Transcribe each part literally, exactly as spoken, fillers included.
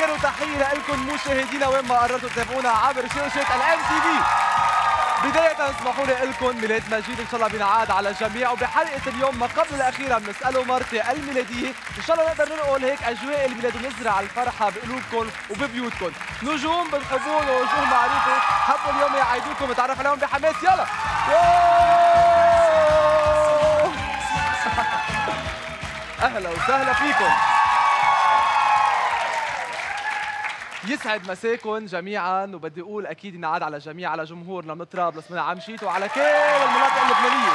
شكر وتحية لكم مشاهدينا وين ما قررتوا تتابعونا عبر شاشة الام تي في. بداية اسمحوا لي لكم ميلاد مجيد ان شاء الله بينعاد على الجميع، وبحلقة اليوم ما قبل الأخيرة بنسأله مرتي الميلادية ان شاء الله نقدر ننقل هيك أجواء الميلاد ونزرع الفرحة بقلوبكم وببيوتكم. نجوم بتحبون ووجوه معروفة حبوا اليوم يعيدوكم نتعرف عليهم بحماس. يلا اهلا وسهلا فيكم. يسعد مساكم جميعا، وبدي اقول اكيد ينعاد على الجميع، على جمهورنا من طرابلس من عمشيت وعلى كل المناطق اللبنانيه.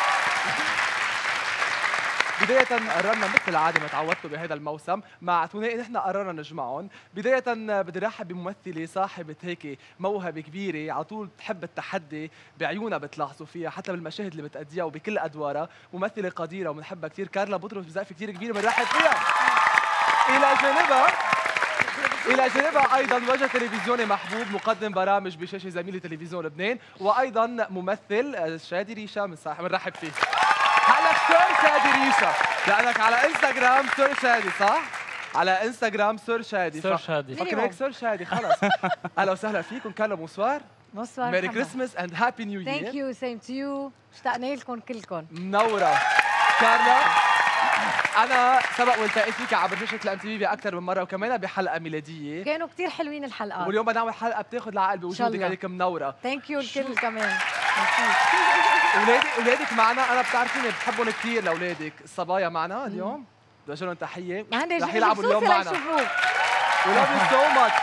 بداية قررنا مثل العادة ما تعودتوا بهذا الموسم مع ثنائي نحن قررنا نجمعهم. بداية بدي رحب بممثلة صاحبة هيك موهبة كبيرة، على طول بتحب التحدي، بعيونها بتلاحظوا فيها حتى بالمشاهد اللي بتأديها وبكل أدوارها. ممثلة قديرة وبنحبها كثير، كارلا بطرس بزقفة كثير كبيرة بنرحب فيها. إلى جانبها إلى جانبها أيضا وجه تلفزيوني محبوب، مقدم برامج بشاشة زميلي تلفزيون لبنان، وأيضا ممثل شادي ريشا من صاحب بنرحب فيه. هلا سير شادي ريشا، لأنك على انستغرام سير شادي صح؟ على انستغرام سير شادي. سير شادي. فكر هيك سير شادي خلص. أهلا وسهلا فيكم، كارلا بونسوار. بونسوار. ميري كريسماس اند هابي نيو يير. ثانك يو سيم تو يو، اشتقنا لكم كلكم. منورة. كارلا أنا سبق والتقيت فيك عبر شاشة الام تي في بأكثر من مرة، وكمان بحلقة ميلادية. كانوا كثير حلوين الحلقات. واليوم بدنا نعمل حلقة بتاخذ العقل بوجودك، عليك منورة. ثانك يو الكل كمان. اولادي اولادك معنا، انا بتعرفيني بحبهم كثير لاولادك، الصبايا معنا اليوم بدي لهم تحيه، رح يلعبوا اليوم معنا. ولاف يو سو ماتش.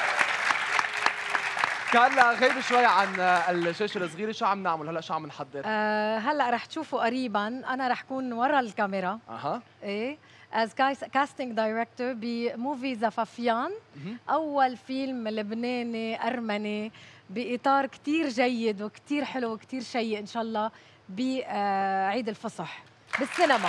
كارلا غيبي شوي عن الشاشه الصغيره، شو عم نعمل هلا؟ شو عم نحضر؟ أه هلا رح تشوفوا قريبا، انا رح كون ورا الكاميرا. اها ايه از كاستنج دايركتور بموفي زفافيان، اول فيلم لبناني ارمني باطار كثير جيد وكثير حلو وكثير شيق ان شاء الله بعيد الفصح بالسينما.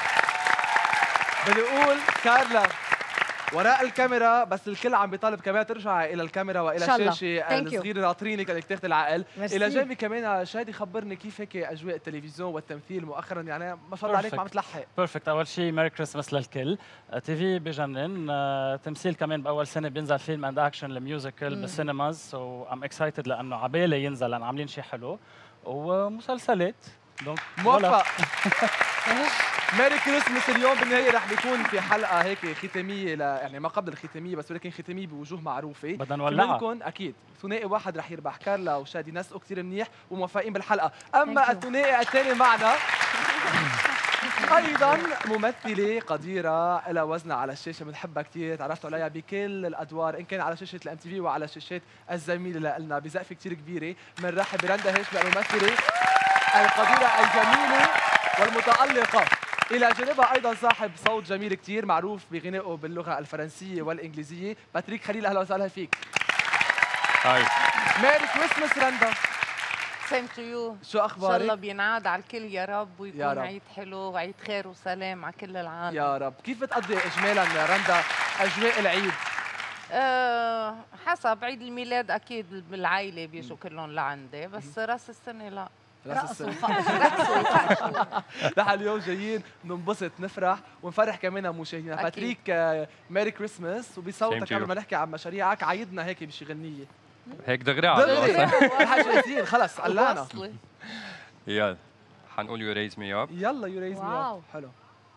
بدي اقول كارلا وراء الكاميرا، بس الكل عم بيطالب كمان ترجع الى الكاميرا والى الشاشه الصغيره ناطرينك انك تاخذ العقل. الى جانبي كمان شادي خبرني كيف هيك اجواء التلفزيون والتمثيل مؤخرا، يعني ما شاء الله عليك ما عم تلحق. بيرفكت. اول شيء ميري كريسماس للكل. تي في بجنن، تمثيل كمان باول سنه بينزل فيلم اند اكشن الميوزيكال بالسينماز، سو ام اكسايتد لانه عبالي ينزل، لان عاملين شيء حلو، ومسلسلات دونك موفق. ميري كريسماس. اليوم بالنهايه رح بيكون في حلقه هيك ختاميه ل... يعني ما قبل الختاميه بس، ولكن ختاميه بوجوه معروفه بدنا نولعها. منكم اكيد ثنائي واحد رح يربح، كارلا وشادي نسقوا كثير منيح وموفقين بالحلقه. اما الثنائي الثاني معنا ايضا ممثله قديره لها وزنها على الشاشه، بنحبها كثير، تعرفتوا عليها بكل الادوار ان كان على شاشه الام تي في وعلى شاشات الزميله لنا بزقفه كثير كبيره. بنرحب برندا هاشم الممثله القديره الجميله والمتالقه. إلى جانبها أيضا صاحب صوت جميل كثير معروف بغنائه باللغة الفرنسية والإنجليزية، باتريك خليل. أهلا وسهلا فيك. هاي. ميري كريسماس رندا. سيم تو يو. شو أخبارك؟ إن شاء الله بينعاد على الكل يا رب، ويكون يا رب. عيد حلو وعيد خير وسلام على كل العالم يا رب. كيف بتقضي إجمالا رندا أجواء العيد؟ أه حسب عيد الميلاد أكيد بالعائلة بيجوا كلهم لعندي، بس راس السنة لا. رقصوا نحن اليوم جايين ننبسط نفرح ونفرح كمان مشاهدينا. باتريك ميري كريسماس، وبصوتك قبل ما نحكي عن مشاريعك عيدنا هيك بشي غنية هيك دغري على دغري نحن جاهزين خلص قلعنا. يلا حنقول يو ريز مي اب. يلا يو ريز مي اب. حلو.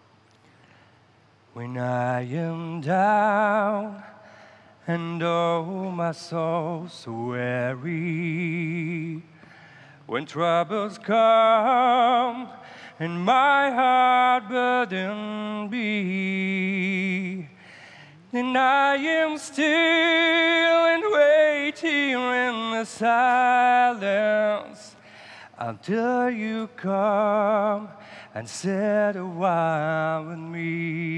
When I am down and oh my soul so weary, when troubles come and my heart burden be, then I am still and wait here in the silence until you come and sit a while with me.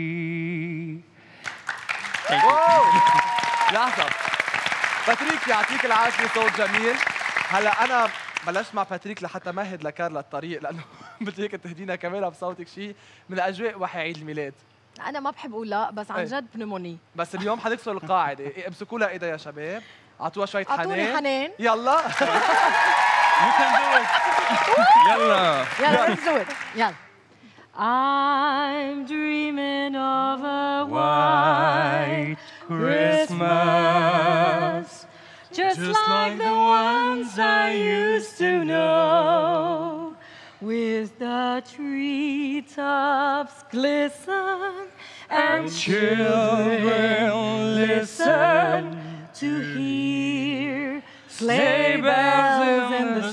لحظة باتريك يعطيك العافية، صوت جميل. هلا أنا بلشت مع باتريك لحتى مهد لكارلا الطريق، لانه بدي هيك تهدينا كمان بصوتك شيء من اجواء وحي عيد الميلاد. انا ما بحب اقول لا، بس عن جد بنموني. بس اليوم حنكسر القاعده، امسكوا لها ايدها يا شباب، اعطوها شويه حنان. اعطوني حنان. يلا يو كان دو ات. يلا يلا let's do it. يلا. I'm dreaming of a white Christmas, just, just like the ones I used to know, with the treetops glisten and children listen to hear sleigh bells in the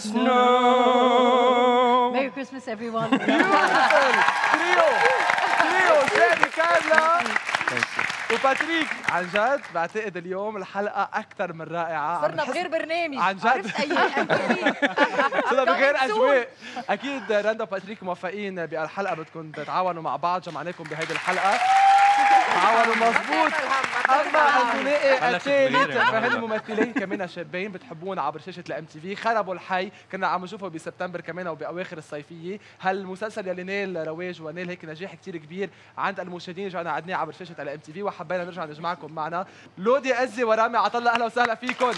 snow. Merry Christmas, everyone. تريو تريو شادي كارلا وباتريك. عن جد بعتقد اليوم الحلقه اكثر من رائعه. صرنا بغير برنامج. عن جد. عرفت اي صرنا بغير اجواء. اكيد رندا وباتريك موفقين بهالحلقه، بدكم تتعاونوا مع بعض، جمعناكم بهيدي الحلقه تعاونوا مضبوط. اما الثنائي الثالث فهن ممثلين كمان شابين بتحبون عبر شاشه الام تي في، خربوا الحي، كنا عم نشوفه بسبتمبر كمان وباواخر الصيفيه. هالمسلسل يلي نال رواج ونال هيك نجاح كثير كبير عند المشاهدين، رجعنا عدناه عبر شاشه الام تي في وحبينا نرجع نجمعكم معنا. لودي أزي ورامي عطله، اهلا وسهلا فيكم.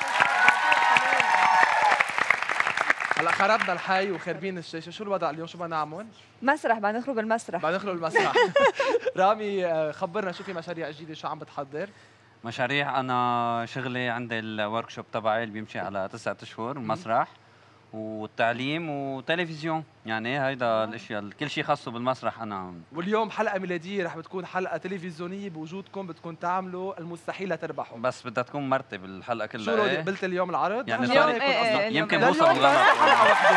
هلا خربنا الحي وخربين الشاشه، شو الوضع اليوم؟ شو بدنا نعمل؟ مسرح، بدنا نخرج المسرح. بدنا ندخل المسرح. رامي خبرنا شو في مشاريع جديده، شو عم بتحضر؟ مشاريع، انا شغلي عندي الورك شوب تبعي اللي بيمشي على تسعة اشهر، مسرح والتعليم وتلفزيون، يعني هيدا الاشياء كل شيء خاصه بالمسرح انا. واليوم حلقه ميلاديه رح بتكون حلقه تلفزيونيه بوجودكم، بدكم تعملوا المستحيل لتربحوا، بس بدها تكون مرتب الحلقه كلها. شو رودي قلت اليوم العرض؟ يعني اليوم اليوم ايه ايه يمكن اليوم بوصل بس بالغلط. حلقه واحده.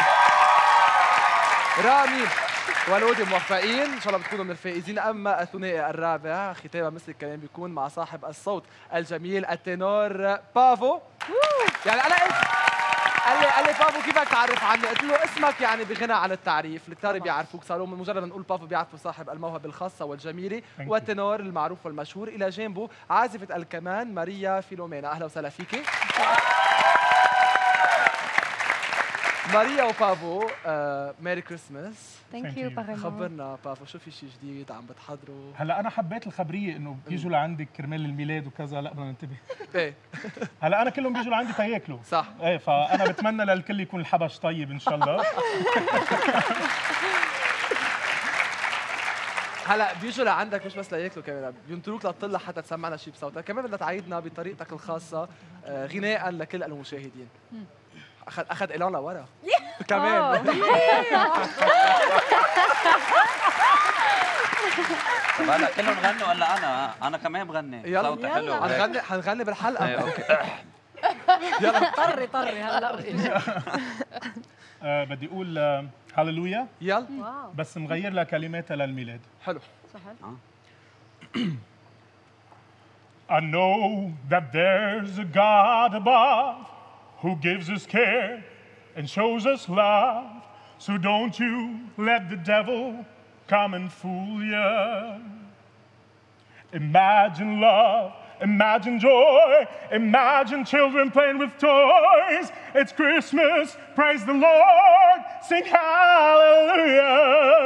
رامي ولودي موفقين، ان شاء الله بتكونوا من الفائزين. اما الثنائي الرابع ختاما مثل الكلام بيكون مع صاحب الصوت الجميل التنور بافو. يعني انا قلت قال لي قال لي بافو كيفك تعرف عني؟ قلت له اسمك يعني بغنى عن التعريف، الكتار بيعرفوك، صاروا من مجرد ما نقول بافو بيعرفوا صاحب الموهبه الخاصه والجميله والتنور المعروف والمشهور. الى جانبه عازفه الكمان ماريا فيلومينا، اهلا وسهلا فيكي. ماريا وبافو، ميري كريسماس. ثانك يو باريمون. خبرنا بافو شو في شيء جديد عم بتحضروا؟ هلا انا حبيت الخبريه انه بيجوا لعندك كرمال الميلاد وكذا، لا بدنا ننتبه. ايه هلا انا كلهم بيجوا لعندي تياكلوا. صح. ايه فانا بتمنى للكل يكون الحبش طيب ان شاء الله. هلا بيجوا لعندك مش بس لياكلوا، كمان بينطروك لتطلع حتى تسمعنا شيء بصوتك، كمان بدنا تعيدنا بطريقتك الخاصه غناء لكل المشاهدين. اخذ اخذ الون لورا كمان. طب هلا كلهم غنوا ولا انا؟ انا كمان بغني، صوتي حلو. حنغني حنغني بالحلقه. ايه اوكي. يلا طري طري هلا. آه بدي اقول هاللويا، يلا بس مغير لها كلماتها للميلاد. حلو. سهل. I know that there's a God above who gives us care and shows us love. So don't you let the devil come and fool you. Imagine love, imagine joy, imagine children playing with toys. It's Christmas, praise the Lord, sing hallelujah.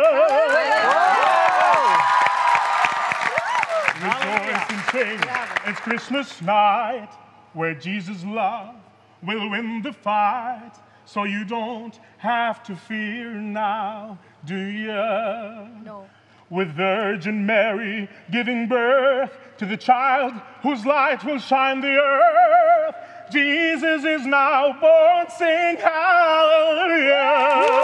Rejoice and sing, it's Christmas night where Jesus' love will win the fight. So you don't have to fear now, do you? No. With Virgin Mary giving birth to the child whose light will shine the earth. Jesus is now born, sing hallelujah.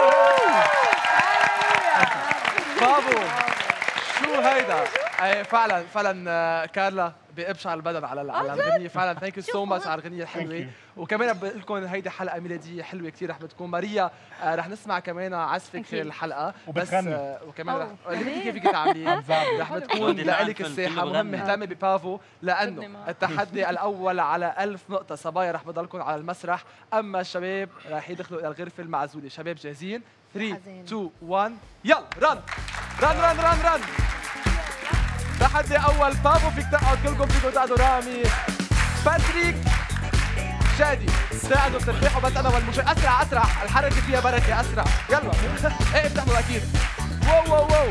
بابو شو هيدا؟ اي فعلا فعلا كارلا بيقبش على البدن على على الغنية، فعلا ثانك يو سو ماتش على الغنية الحلوة. وكمان بقول لكم هيدي حلقة ميلادية حلوة كثير رح بتكون. ماريا رح نسمع كمان عزفك خلال الحلقة بس وكمان رح اللي كيف فيك تعملي رح بتكون لك الساحة. مهم مهتمة ببافو لأنه التحدي الأول على ألف نقطة. صبايا رح بضلكم على المسرح، أما الشباب رح يدخلوا إلى الغرفة المعزولة. شباب جاهزين؟ ثلاثة اثنين واحد يلا رن رن رن رن رن. تحدي اول بافو، فيك تقعد كلكم، فيكم تقعدوا رامي باتريك شادي ساعدوا بتربحوا، بس انا والمشاهد اسرع اسرع، الحركه فيها بركه اسرع يلا. ايه بتعملوا اكيد. واو واو واو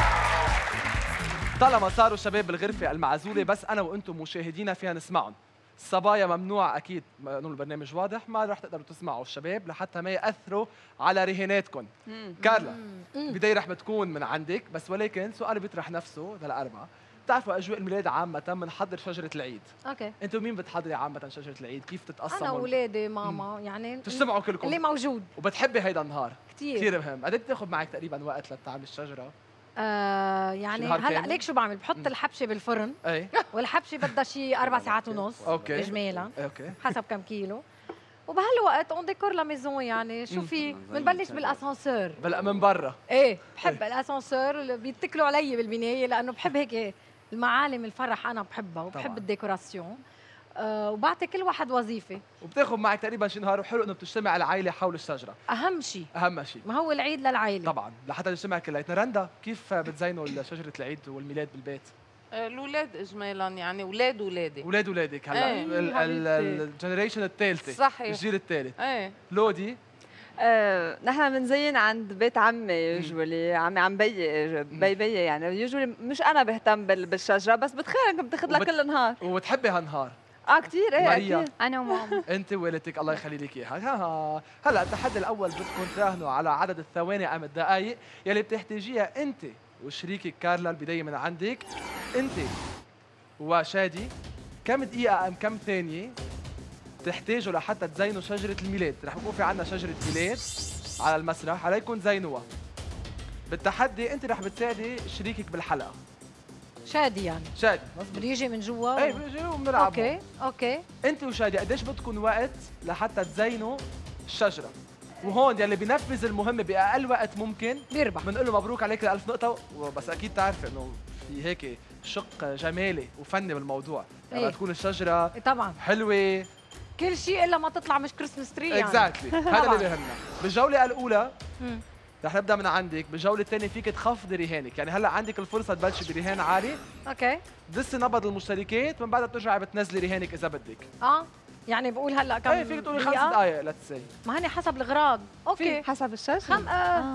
طالما صاروا الشباب بالغرفه المعزوله بس انا وانتم مشاهدينا فينا نسمعهم. الصبايا ممنوع اكيد قانون البرنامج واضح، ما رح تقدروا تسمعوا الشباب لحتى ما ياثروا على رهاناتكم. كارلا بدايه رح بتكون من عندك، بس ولكن سؤال بيطرح نفسه للاربعه. بتعرفوا اجواء الميلاد عامه بنحضر شجره العيد. اوكي. انتوا مين بتحضري عامه شجره العيد؟ كيف تتقسموا؟ انا واولادي ماما يعني تجتمعوا كلكم اللي موجود. وبتحبي هيدا النهار كثير كثير مهم. قد ايه بتاخذ معك تقريبا وقت لتعمل الشجره؟ آه يعني هلا ليك شو بعمل؟ بحط الحبشه بالفرن. اي والحبشه بدها شي اربع ساعات ونص. اوكي اجمالا. اوكي حسب كم كيلو. وبهالوقت اون ديكور لا ميزون يعني شو في؟ بنبلش بالاسانسور. بلا من برا. ايه بحب الاسانسور، بيتكلوا علي بالبنايه لانه بحب هيك المعالم الفرح، انا بحبها وبحب طبعا. الديكوراسيون. أه وبعطي كل واحد وظيفه. وبتاخذ معك تقريبا شي نهار، وحلو انه بتجتمع العائله حول الشجره. اهم شيء اهم شيء ما هو العيد للعائله طبعا لحتى نجتمع كلياتنا. رندا كيف بتزينوا شجره العيد والميلاد بالبيت؟ الاولاد اجمالا يعني اولاد اولادي اولاد اولادك هلا الجنريشن الثالثه صحيح الجيل الثالث. ايه لودي آه، نحن بنزين عند بيت عمي يوجولي، عمي عم بي بي بي يعني يوجولي مش انا بهتم بالشجره، بس بتخيل انك بتاخذ لها كل نهار وبتحبي هالنهار. اه كثير. ايه ماريا. اكيد انا وماما. انت ووالدتك الله يخلي لك اياها. هلا التحدي الاول بدكم تراهنوا على عدد الثواني ام الدقائق يلي بتحتاجيها انت وشريكك كارلا. البدايه من عندك انت وشادي. كم دقيقه ام كم ثانيه تحتاجوا لحتى تزينوا شجره الميلاد؟ رح يكون في عندنا شجره ميلاد على المسرح، عليكم تزينوها. بالتحدي انت رح بتساعدي شريكك بالحلقه. شادي يعني شادي بده يجي من جوا. ايه بيجي وبنلعب. اوكي اوكي. انت وشادي قديش بدكم وقت لحتى تزينوا الشجره؟ وهون يلي بينفذ المهمه باقل وقت ممكن بيربح. بنقول له مبروك عليك الألف نقطه. بس اكيد تعرفي انه في هيك شق جمالي وفني بالموضوع، يعني ايه. تكون الشجره طبعا حلوه كل شيء الا ما تطلع مش كريسمس تري يعني. اكزاكتلي هذا اللي بيهمنا. بالجوله الاولى رح نبدا من عندك. بالجوله الثانيه فيك تخفضي رهانك، يعني هلا عندك الفرصه تبلشي برهان عالي. اوكي. دسي نبض المشتركات ومن بعدها بترجعي بتنزلي رهانك اذا بدك. اه يعني بقول هلا كم؟ ايه فيك تقولي خمس دقائق لتسي. ما هني حسب الاغراض. اوكي حسب الشجره. خم... آه. آه.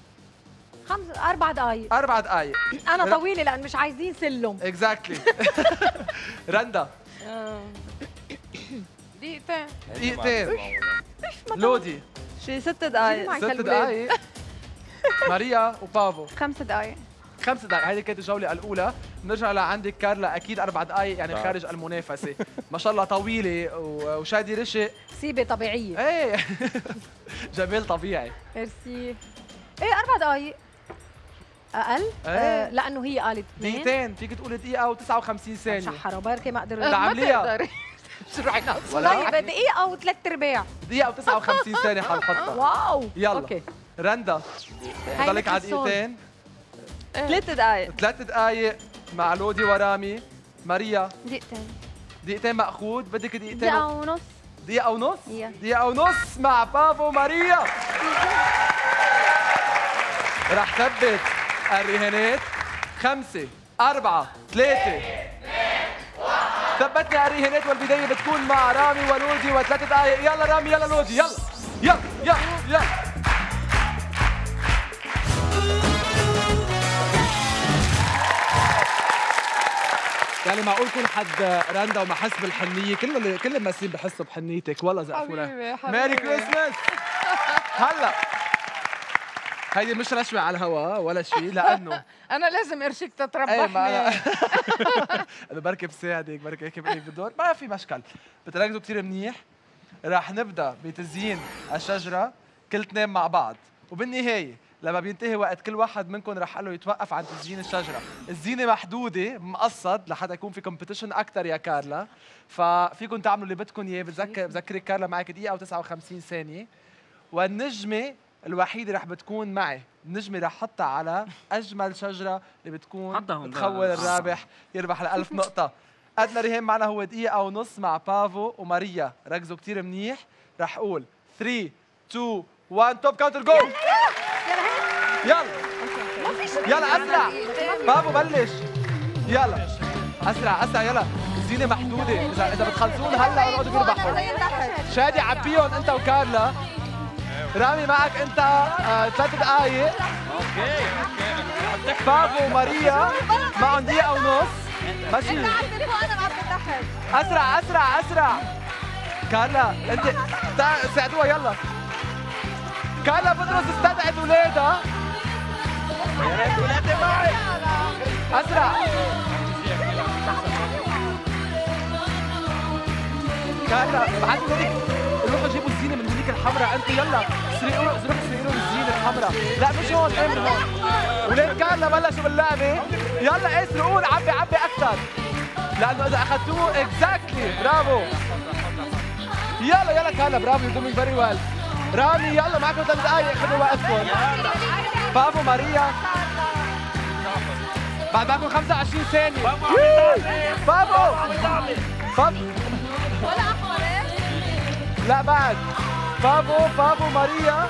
خمس اربع دقائق. اربع دقائق. انا طويله لان مش عايزين سلم. اكزاكتلي. رندا دقيقتين. دقيقتين. لودي شي ست دقائق. ست دقائق. ماريا وبافو خمس دقائق. خمس دقائق. هذه كانت الجولة الأولى. بنرجع لعندك كارلا أكيد أربع دقائق يعني خارج المنافسة. ما شاء الله طويلة وشادي رشق. سيبة طبيعية. إيه جمال طبيعي. ميرسي. إيه أربع دقائق أقل؟ إيه. آه لأنه هي قالت دقيقتين. فيك تقولي دقيقة وتسعة وخمسين ثانية. شحرة بركي ما قدرت. تعمليها. شو رح ينقص؟ طيب دقيقة وثلاث أرباع. دقيقة وتسعة وخمسين ثانية حنحطها. واو. يلا. أوكي. رندا ضلك على دقيقتين. ثلاث دقائق. ثلاث دقائق مع لودي ورامي. ماريا دقيقتين. دقيقتين مأخوذ. بدك دقيقتين دقيقة ونص. دقيقة ونص؟ yeah. دقيقة ونص مع بافو ماريا. رح ثبت الرهانات. خمسة أربعة ثلاثة ثبتنا الرهانات والبداية بتكون مع رامي ولودي وثلاث دقائق. يلا رامي يلا لودي يلا يلا يلا يلا. يعني معقول كل حد رندا وما حس بالحنيه؟ كل اللي كل الممثلين بحسوا بحنيتك. والله زقفونا. ميري كريسماس. هلا هيدي مش رشوه على الهواء ولا شيء لانه انا لازم ارشيك تتربحني. ايه انا بركي بساعدك بركي هيك بقلك بالدور. ما في مشكل. بتركزوا كثير منيح. رح نبدا بتزيين الشجره كل اثنين مع بعض، وبالنهايه لما بينتهي وقت كل واحد منكم رح له يتوقف عن تزيين الشجره. الزينه محدوده مقصد لحتى يكون في كومبيتيشن اكثر يا كارلا، ففيكم تعملوا اللي بدكم اياه. بتذكر بذكرك كارلا معك دقيقه وتسعة وخمسين ثانيه. والنجمه الوحيده رح بتكون معي. النجمه رح حطها على اجمل شجره اللي بتكون بتخول الرابح يربح الألف نقطه. أدنى رهان معنا هو دقيقه ونص مع بافو وماريا. ركزوا كثير منيح. رح اقول ثلاثة اثنين واحد توب كاونتر جو. يلا يلا اسرع. بابو بلش. يلا اسرع اسرع يلا. الزينه محدوده. اذا اذا بتخلصون هلا بنقعدوا بيربحوا. شادي عبيهم انت وكارلا. رامي معك انت آه ثلاث دقائق. اوكي بابو وماريا معهم دقيقه ونص. ماشي. واحد. اسرع اسرع اسرع. كارلا انت تع- ساعدوها يلا. كارلا بطرس استدعت اولادها. يا ريت ولادي معي. اسرع. كارلا ابعتوا هيك روحوا جيبوا الزينه من هذيك الحمراء انتوا يلا سرقوا روحوا سرقوا الزينه الحمراء. لا مش هون ايه من هون. ولاد كارلا بلشوا باللعبه. يلا ايه سرقوا عبي عبي اكثر. لانه اذا اخذتوه اكزاكتلي برافو. يلا يلا كارلا برافو يو دوينج فيري ويل. رامي يلا معكم ثلاث دقائق خذوا وقتكم. بابو ماريا بعد معكم خمسة وعشرين ثانية. بابو بابو ولا احمر ايه؟ لا بعد. بابو بابو ماريا.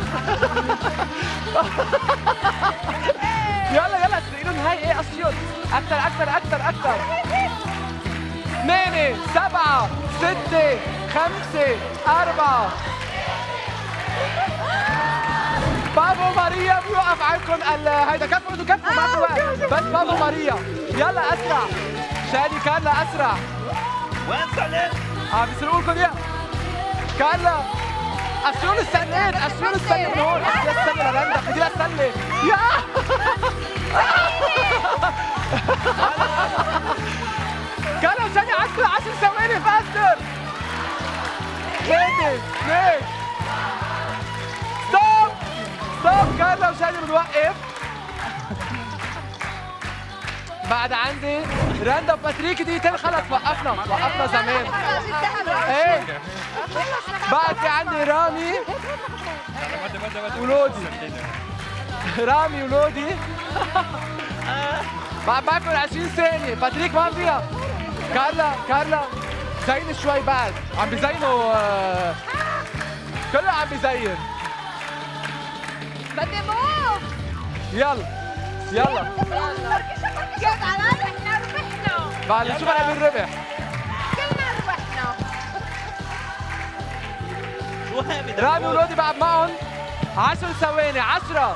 يلا يلا سرقوا هاي ايه قصيون اكثر اكثر اكثر اكثر. ثمانية سبعة ستة خمسة أربعة. بابو ماريا بيوقف عندكم هيدا كفوا انتوا كفوا ما في وقت بس بابو ماريا. يلا اسرع. شادي كارلا اسرع. وين سليم؟ اه بيسرقوا لكم اياه. كارلا قشروا لي السلات قشروا لي السله من هون. قشروا لي السله لرندا خدي لها السله. يا كارلا وشادي عشر عشر ثواني فاستر. ثلاثة اثنين ستوب ستوب. كارلا وشادي بنوقف. بعد عندي رندا وباتريك دقيقتين خلص وقفنا وقفنا زمان. ايه بعد في عندي رامي ولودي. رامي ولودي بعد معكم عشرين ثانية. باتريك ما فيها. كارلا كارلا زين شوي بعد عم بزينوا آه، كله عم بزين. بدي موف. يلا يلا كيف على احنا ربحنا. بعد نشوف انا مين ربح. كلنا ربحنا. شو هي رامي ولودي بعد معهم عشر ثواني. عشرة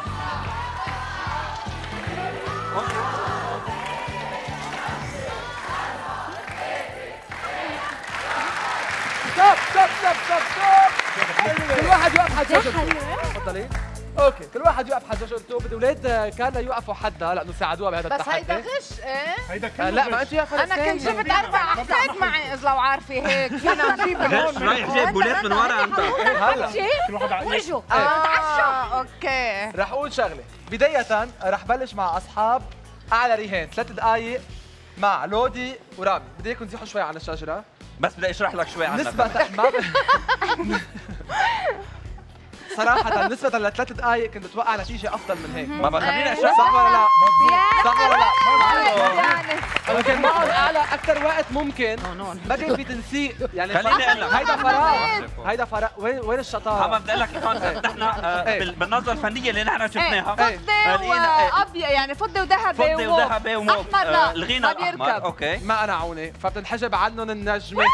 ستوب ستوب ستوب ستوب ستوب. كل واحد يوقف حد شجرته. تفضلي. اوكي كل واحد يوقف حد شجرته. بدي اولاد كارلا يوقفوا حدها لانه ساعدوها بهذا بس التحدي. هيدا غش ايه؟ هيدا آه، كله لا ما غش. انت يا فرق انا كنت جبت اربع حساب معي اذا لو عارفه هيك فينا نجيب غش رايح جايب بولات من ورا انت. هلا كل واحد على وجهوا اه اوكي. رح اقول شغله. بدايه رح بلش مع اصحاب اعلى رهان ثلاث دقائق مع لودي ورامي. بدي اياكم تزيحوا شوي عن الشجره. بس بدي اشرح لك شوي عنها. نسبة ما ب... صراحة نسبة لثلاث دقائق كنت بتوقع لشيشة أفضل من هيك. ما بخليني اشرح. صح ولا لا؟ صح ولا لا؟ يعني أنا كان معهم أعلى أكثر وقت ممكن. ما كان في تنسيق يعني. خليني اقول لك. هيدا فراغ. هيدا فراغ. وين وين الشطارة؟ حابب بدي اقول لك الكونسبت نحن آه، إيه. بال- بالنظره الفنيه اللي نحن شفناها إيه. فضي وابيض يعني فضي وذهبي فضي وذهبي وموف. احمر لا آه، لغينا ما الاحمر. بيركب. اوكي ما أنا عوني فبتنحجب عنهم النجمة.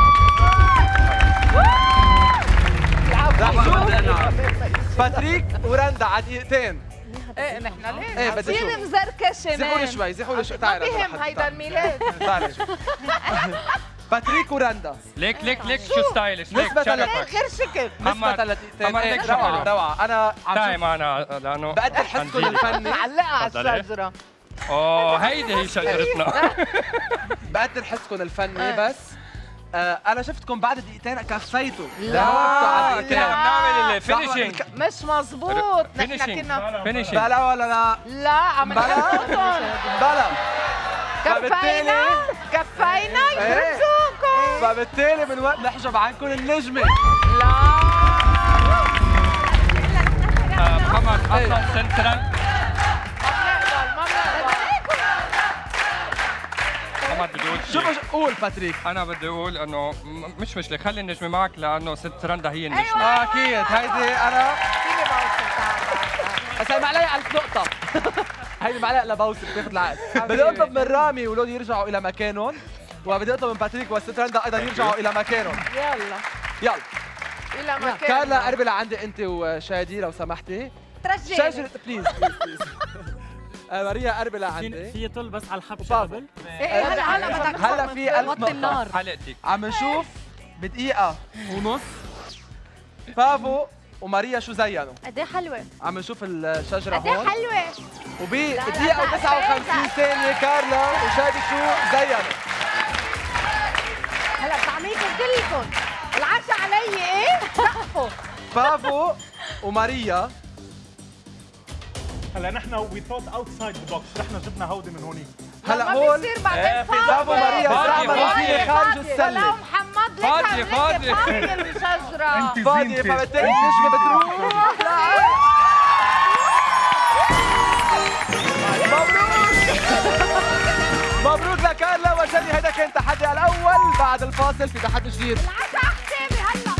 رح نشوف باتريك ورندا على دقيقتين. ايه نحن إيه، ليه؟ بدي بصير أشوف. مزركشه زحوا لي مان. شوي زحوا لي شوي. ما تعالي بهم هيدا الميلاد. تعالي شوي. باتريك ورندا ليك ليك ليك شو ستايلش ليك نسبة شرفك. غير شكل. نسبة محمد، لدقيقتين. محمد، إيه، ليك روعة شغلة. روعة. أنا عم تعي شوف معنا لانه بقدر حسكم حنزيد. الفني. معلقه على تفضلي. الشجره. اوه هيدي هي شجرتنا. بقدر حسكم الفني بس آه أنا شفتكم بعد دقيقتين كفيتوا. لا. داومتوا على كنا دقيقتين. بنعمل صح ولا- الفينيشينج مش مزبوط نحن فينيشينج كنا فينيشينج. بلا ولا لا؟ لا عم بلا نحطهم. بلا. كفينا كفينا يرزقكم. فبالتالي من وقت نحجب عنكم النجمة. لا آه، محمد حسن سنترال. ما بنقبل. محمد بدي اقول شو شيء. بش قول باتريك؟ انا بدي اقول انه م- مش مشكله خلي النجمه معك لانه ست رندا هي النجمه. آه، أكيد هيدي أنا فيني بوصل تعال. بس هي معلقة ألف نقطة. هيدي معلقة لبوسة بتاخذ العقد. بدي أطلب من رامي ولودي يرجعوا إلى مكانهم وبدي أطلب من باتريك وسترندا أيضا يرجعوا إلى مكانهم. يلا يلا الى مكان. كارلا قربي لعندي أنت وشادي لو سمحتي. ترجي شجرة بليز بليز بليز. آه، ماريا قربي في لعندي. في طل بس على الحبشه وبابا. قبل. ايه هلا هلا بدك هلا في ألف وطي نقطة. النار. حلقتك عم نشوف بدقيقة ونص بافو وماريا شو زينوا. قد ايه حلوه، عم نشوف الشجرة قد ايه هون. حلوه. وبدقيقة وتسعة وخمسين ثانية كارلا وشادي شو زينوا. هلا بطعميكم كلكم العشاء علي ايه؟ سقفوا. بافو وماريا هلا نحن وي ثوت اوتسايد ذا بوكس، نحن جبنا هودي من هونيك. هلا ما هون بيصير بعدين إيه، في بافو وماريا فاضية، زعما فاضية. روتيني خارج ولو السلة. محمد لك فاضية، فاضية. فاضية الشجرة. انت فاضية زينتي. فبالتالي النجمة بتروح. مبروك مبروك لكارلا وشادي. هذا كان تحدي الأول. بعد الفاصل في تحدي جديد. العشاء حسابي هلا.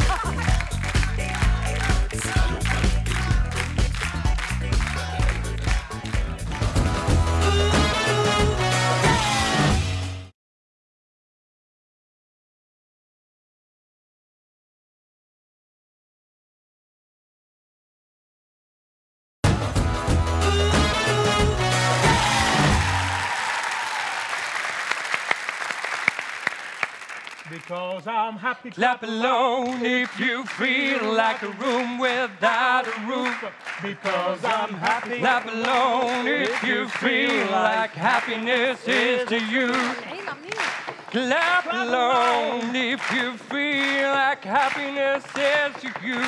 Because I'm happy. Clap alone if you feel like a room without a roof. Because I'm happy. Clap alone if you feel like happiness is to you. Clap alone if you feel like happiness is to you.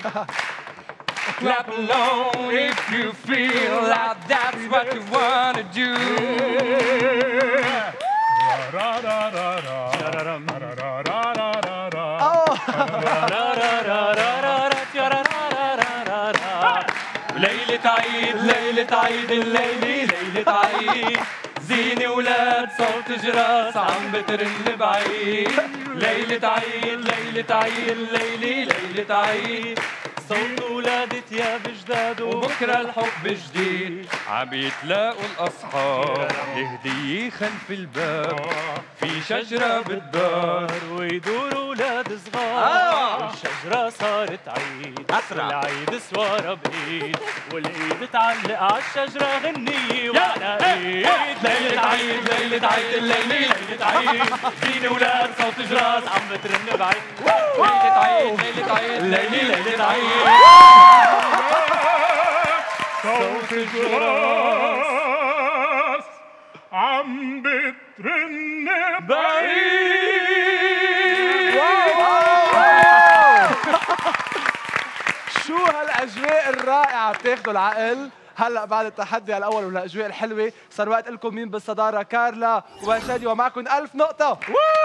Clap alone if you feel like that's what you want to do. ليلة عيد ليلة عيد الليلة ليلة عيد زينة ولاد صوت جراس عم بترن بعيد ليلة عيد ليلة عيد الليلة ليلة عيد صوت ولاد تياب جداد وبكرة الحب جديد عم يتلاقوا الأصحاب الهدية خلف الباب في شجرة بالدار ويدوروا ولاد صغار والشجرة صارت عيد والعيد سوارة بإيد والإيد تعلق على الشجرة غنية وعلى إيد ليلة عيد ليلة عيد الليلة ليلة عيد زينة ولاد صوت جراس عم بترن بعيد ليلة عيد ليلة عيد الليلة ليلة عيد صوت الجراس عم بترن بعيد. شو هالاجواء الرائعه بتاخذوا العقل. هلا بعد التحدي الاول والاجواء الحلوه صار وقت لكم مين بالصداره. كارلا وشادي ومعكم ألف نقطه.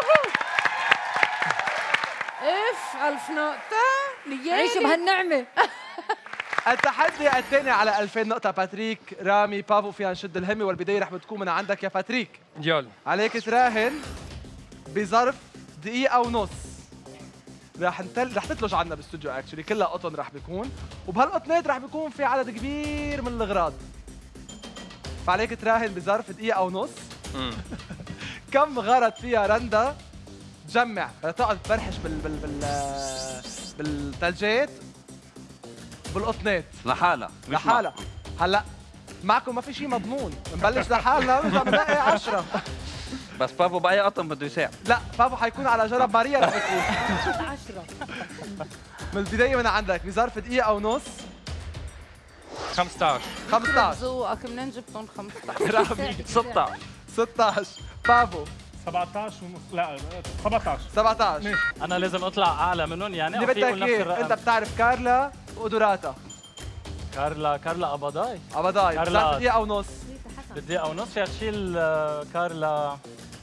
اف ألف نقطة. عيشوا بهالنعمة. التحدي الثاني على ألفين نقطه. باتريك، رامي، بافو، فينا نشد الهمه والبدايه رح بتكون من عندك يا باتريك. يلا عليك تراهن بظرف دقيقه ونص. رح نتل... رح تتلج عنا بالاستوديو اكشلي كلها قطن رح بيكون، وبهالقطنات رح بيكون في عدد كبير من الاغراض. فعليك تراهن بظرف دقيقه ونص كم غرض فيها رندا تجمع تقعد تفرحش بال بال بال بالثلجات بالقطنات لحالها مش لحالها. هلا معكم ما في شيء مضمون، بنبلش لحالنا ونرجع بنلاقي عشرة. بس بابو بأي قطن بده يساعد. لا بابو حيكون على جرب ماريا رح بتكون. عشرة من البداية من عندك بظرف دقيقة ونص. خمسة عشر خمسة عشر ذوقك منين جبتهم خمسة عشر؟ رامي ستة عشر ستة عشر بافو سبعة عشر ونص. لا سبعة عشر سبعة عشر. انا لازم اطلع اعلى منهم يعني اللي او في بدك يقول نفس اياه الرقم. انت بتعرف كارلا وقدراتها. كارلا كارلا ابضاي ابضاي كارلا. بظرف دقيقة ونص. بدقيقة ونص فيها تشيل آه، كارلا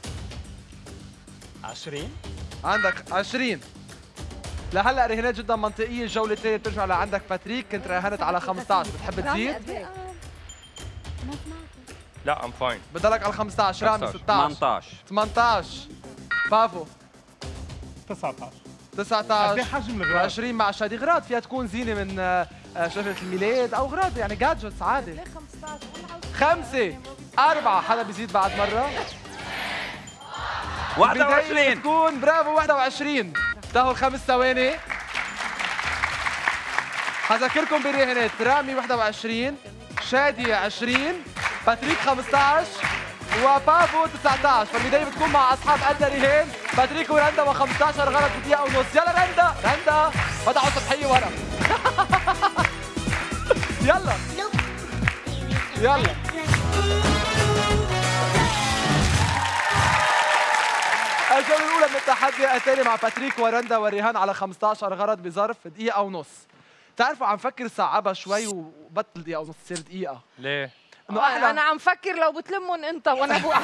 عشرين. عندك عشرين. لهلا رهانات جدا منطقية. الجولة الثانية بترجع لعندك باتريك، كنت راهنت على خمسة عشر، بتحب تزيد؟ لا ام فاين. بضلك على خمسة عشر. رامي ستة عشر ثمانية عشر ثمانية عشر بافو تسعة عشر تسعة قد ايه عشر حجم الغراض؟ عشرين مع شادي. غراض فيها تكون زينة من آه، آه، شجرة الميلاد أو غراض يعني جادجتس عادي. خمسة أربعة. حدا بيزيد بعد مرة. واحد بداية وعشرين تكون برافو واحد وعشرين. تاخذ خمس ثواني. حذكركم برهانات. رامي واحد وعشرين، شادي عشرين، باتريك خمسطعش وبافو تسعطعش. فالبدايه بتكون مع اصحاب ادنى رهان باتريك ورندا وخمسطعش غلط بدقيقه ونص. يلا رندا رندا وضعوا سطحيه ورا. يلا يلا الجولة الأولى من التحدي التالي مع باتريك ورندا وريهان على خمسطعش غرض بظرف دقيقة ونص. بتعرفوا عم فكر صعبها شوي وبطل دقيقة ونص تصير دقيقة. ليه؟ إنه أحلى. أنا عم فكر لو بتلمهم أنت وأنا بوقع.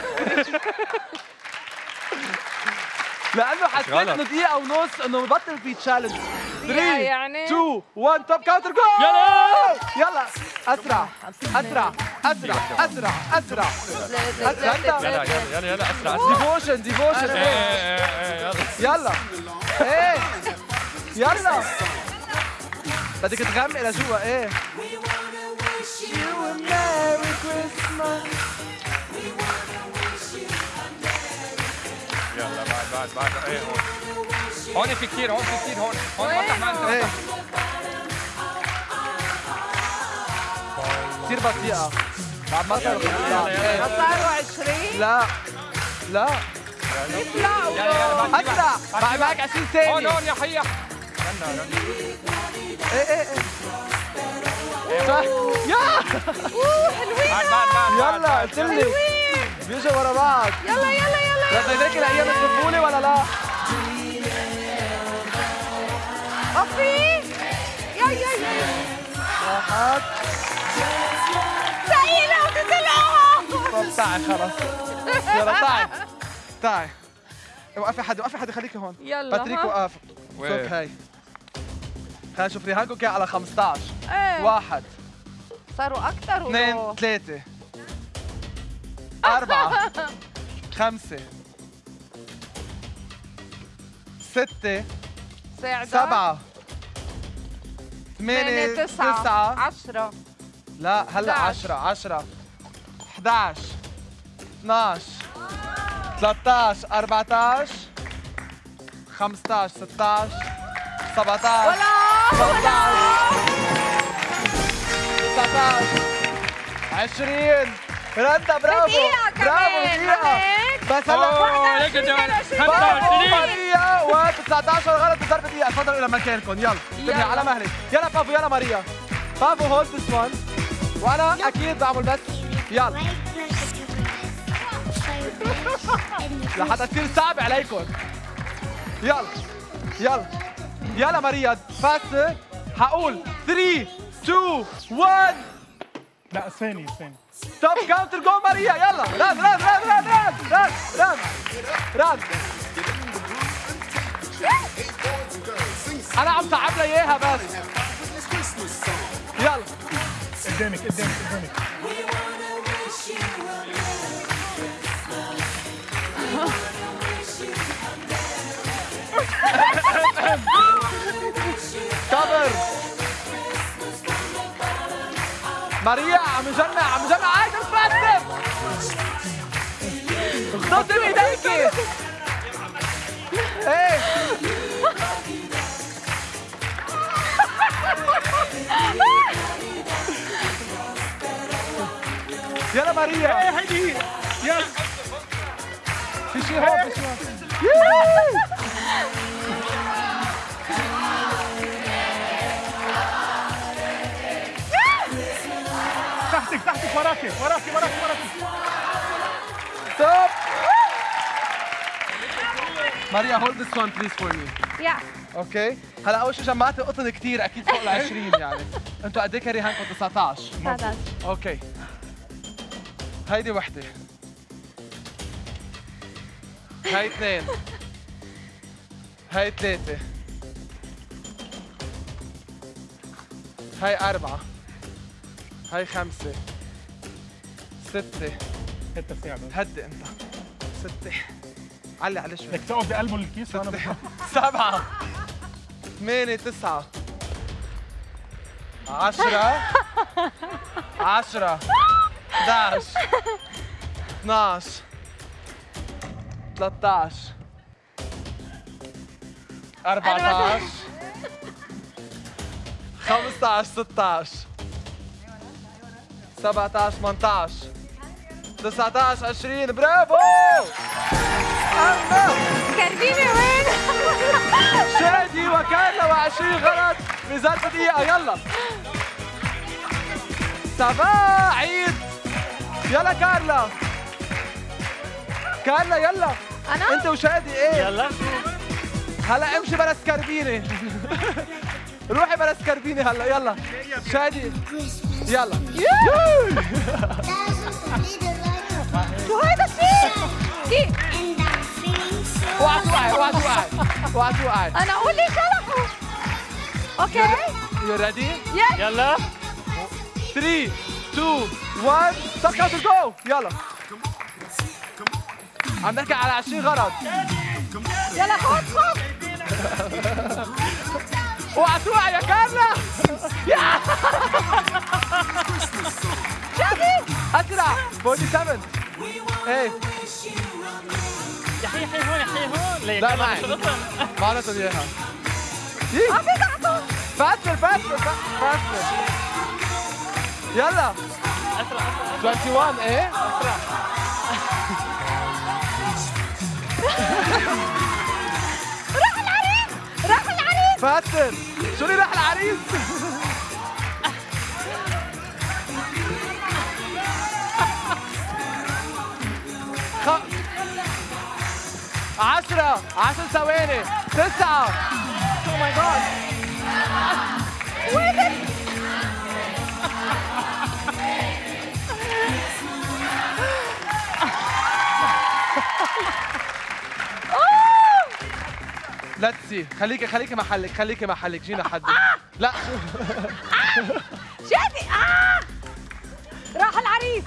لأنه حسيت إنه دقيقة ونص إنه ببطل في تشالنج. ثلاثة يعني اثنين واحد توب كاونتر جو. يلا يلا أسرع أسرع أسرع أسرع أسرع أسرع. يلا يلا يلا يلا اسرع. ديفوشن ديفوشن. يلا ايه يلا بدك تغمق لجوا. ايه يلا بعد بعد بعد ايه هون هون في كثير هون في كثير هون هون فتح ما انت ايه كثير بطيئة بعد ما صاروا صاروا عشرين. لا لا لا اسرع بعد معك عشرين ثانية. هون هون يا حيح. ايه ايه ايه صح يا حلوين. بعد بعد بعد يلا قلت لك بيجوا ورا بعض. يلا يلا يلا رضيناك الايام الطفولة ولا لا؟ أفي يا يا يا واحد ثقيلة وتطلعها. طب تعي خلص. يلا تعي تعي وقفي حد وقفي حد خليكي هون. يلا باتريك ها. وقف. وين؟ سوك هاي خلينا نشوف ريهانكم كان على خمسطعش. ايه واحد صاروا أكثر اثنين ولو ثلاثة أربعة خمسة ستة ساعدة سبعة ثمانية ثمانية تسعة تسعة عشرة. لا هلا إحداعش. عشرة عشرة إحداعش اثناعش ثلاثطعش أربعطعش خمسطعش ستطعش سبعطعش ثمنطعش تسعطعش عشرين. رندا برافو دقيقة برافو كمان. دقيقة بس هلا اوه ليك جمال خمسة برافو وعشرين. ماريا و19 غلط بظرف دقيقة. تفضلوا إلى مكانكم. يلا انتبهي على مهلك. يلا بافو يلا ماريا. بافو هولد ذس وان وأنا أكيد بعمل بس. يلا لحتى تصير صعب عليكم. يلا يلا يلا ماريا فاست. هقول ثلاثة اثنين واحد لا ثاني ثاني. توب كاونتر جو ماريا. يلا رن رن رن رن رن رن رن رن. أنا عم صعب لها إياها بس. يلا قدامك قدامك قدامك. كفر ماريا عم نجمع عم نجمع. عايز تفكر خذي بايديكي. ايه يلا ماريا. ايه هيدي يلا في شيء هون في شيء هون. تحتك تحتك وراكي وراكي وراكي وراكي. ستوب ماريا هولد ذس وان بليز فور مي. يا اوكي هلا اول شيء جمعت القطن كثير اكيد فوق ال عشرين يعني. انتوا قد ايه كان ريهانكم؟ تسعطعش. تسعطعش. اوكي هيدي وحده هاي اثنين هاي ثلاثة هاي أربعة هاي خمسة ستة. ستة ساعة بس. هدي أنت. ستة علي علي شوي. بدك تقعد بقلبه الكيس وانا بتنفس. سبعة ثمانية تسعة عشرة عشرة إحداعش اثناعش ثلاثطعش أربعطعش خمسطعش ستطعش سبعطعش ثمنطعش تسعطعش عشرين برافو. أما كربيني وين؟ شادي وكارلا وعشرين غلط في ظرف دقيقة. يلا سافا عيد. يلا كارلا كارلا يلا. أنا؟ أنت وشادي إيه؟ يلا هلا امشي بلا سكربيني. روحي بلا سكربيني هلا. يلا شادي يلا. شو هيدا الشيء؟ كيف؟ اوعى توقعي اوعى توقعي اوعى توقعي. أنا أقول لي شلحوا. أوكي؟ يو ريدي؟ يس. يلا ثلاثة اثنين واحد ستوب كاونت جو. يلا عم نحكي على عشرين غرض. يلا خد خد. اوعى توقعي يا كارلا. شادي اسرع. سبعة وأربعين. ايه يا حي حي هون يا حي هون. ليه لا كمان معي شو قطن؟ معناتهم اياها. ما في قعدوا. فاستر فاستر فاستر. يلا اسرع اسرع واحد وعشرين. ايه اسرع. راح العريس راح العريس. فاستر. شو اللي راح العريس؟ خ... عشرة عشر ثواني. تسعة. او ماي جاد. وين؟ لا تسي. خليكي خليكي محلك خليكي محلك. جينا حدك. لا شادي آه راح العريس.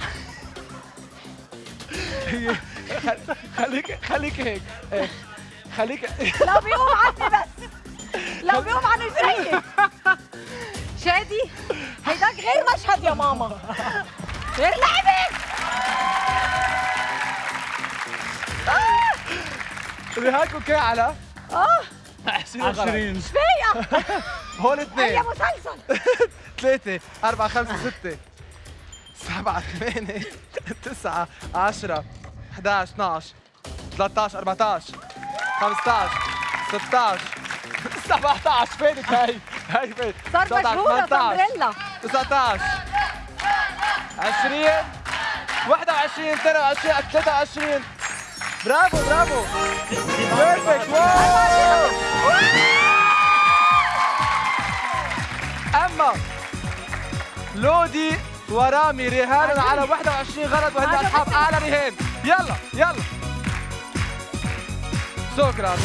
خليكي خليكي هيك. ايه خليكي. لو بيقوم عني بس. لو بيقوم عن رجلي. شادي هيداك غير مشهد يا ماما. غير لعبك. رهاك اوكي على اه عشرين. فيا هون هيا اثنين مسلسل. ثلاثة أربعة خمسة ستة سبعة ثمانية تسعة عشرة أحد عشر اثني عشر ثلاثة عشر أربعة عشر خمسة عشر ستة عشر سبعة عشر. فينك هاي هاي فين؟ صار مشهورة سندريلا. تسعة عشر عشرين واحد وعشرين اثنين وعشرين ثلاثة وعشرين. برافو برافو. بيرفكت. واو. اما لودي ورامي رهان على واحد وعشرين غرض وهن اصحاب اعلى رهان. يلا يلا سوق رامي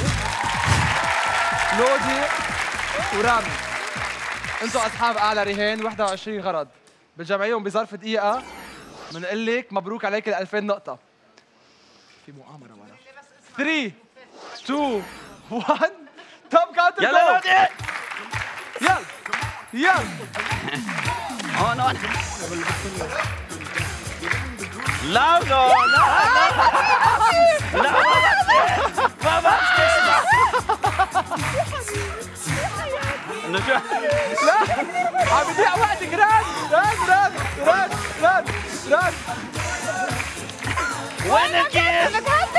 لودي ورامي. انتم اصحاب اعلى رهان واحد وعشرين غرض. بتجمعيهم بظرف دقيقة. بنقول لك مبروك عليك ال ألفين نقطة. في مؤامرة ورا. ثلاثة اثنين واحد توب كاونت. يلا لودي. يلا يلا هون هون. لا لا لا لا لا ما بصير. انه شو؟ لا عم يضيع وقتك. راد راد راد راد راد راد. وين الكيس؟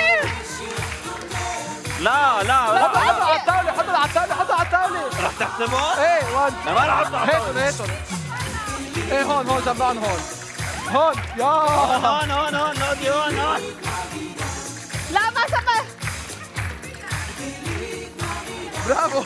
لا لا حطوا حطوا على الطاولة حطوا على الطاولة حطوا على الطاولة. رح تحسبه؟ ايه وان. انا ما رح احطه على هاتهم هاتهم. ايه هون هون جنبان هون هون. يا هون هون هون هون لودي هون هون. لا ما سمع. برافو.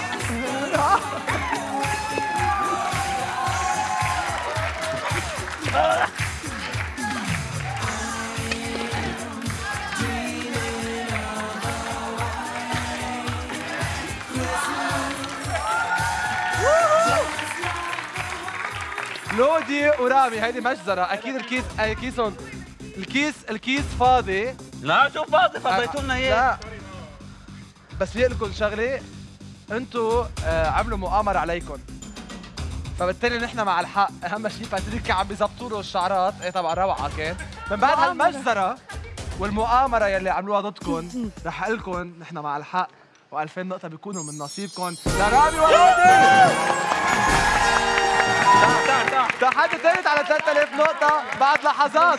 لودي ورامي هيدي مجزرة. أكيد الكيس كيسهم الكيس الكيس فاضي. لا شو فاضي فضيتوا لنا اياه. لا بس في لكم شغلة. انتوا آه عملوا مؤامرة عليكم فبالتالي نحن مع الحق. أهم شيء باتريك عم بيظبطوا له الشعرات. ايه طبعا روعة كان. من بعد هالمجزرة والمؤامرة يلي عملوها ضدكم رح أقول لكم نحن مع الحق وألفين نقطة بيكونوا من نصيبكم لرامي ولودي. تحدي ثالث على ثلاثة آلاف نقطة بعد لحظات.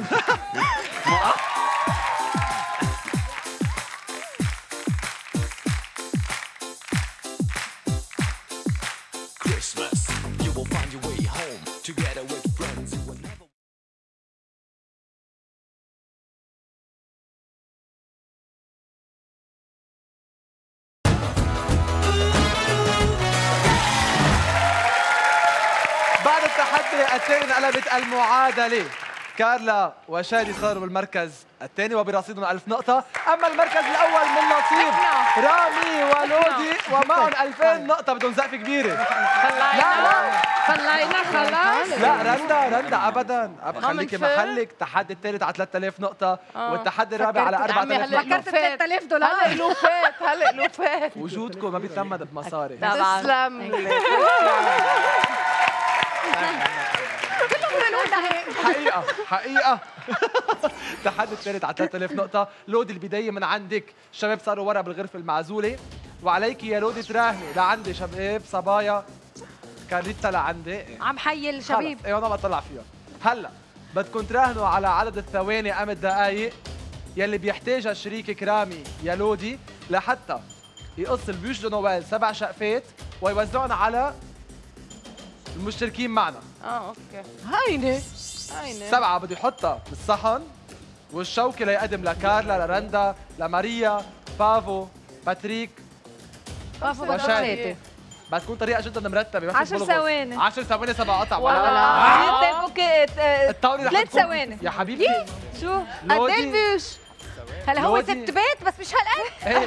بعد التحدي الثاني انقلبت المعادلة. كارلا وشادي صاروا بالمركز الثاني وبرصيدهم ألف نقطة، أما المركز الأول من نصيب رامي ولودي ومعهم ألفين نقطة. بدهم زقفة كبيرة. لا لا خلينا خلاص. لا رندا رندا أبدا خليكي محلك. التحدي الثالث على ثلاثة آلاف نقطة والتحدي الرابع على أربعة آلاف نقطة. فكرت ثلاثة آلاف دولار. هلا لوفات هلا لوفات. وجودكم ما بيتثمن بمصاري. تسلم لي. حقيقة حقيقة. التحدي الثالث على ثلاثة آلاف نقطة. لودي البداية من عندك. الشباب صاروا ورا بالغرفة المعزولة وعليك يا لودي تراهني لعندي شباب صبايا. كارليتا لعندي. عم حي الشباب. ايوه انا بطلع فيهم. هلا بدكم تراهنوا على عدد الثواني ام الدقائق يلي بيحتاجها شريكك رامي يا لودي لحتى يقص البيوش دو نوال سبع شقفات ويوزعهم على المشتركين معنا. اه اوكي. هينه هينه سبعة بده يحطها بالصحن والشوكة ليقدم لكارلا لرندا لماريا بافو باتريك بافو وشادي. بدكون طريقة جدا مرتبة. عشر ثواني. عشر ثواني سبع قطع ولا ولا اوكي الطاولة رح ثلاث تكون ثواني يا حبيبتي. شو؟ قد ايه البيوش؟ هلا هو ست بيت بس مش هالقد.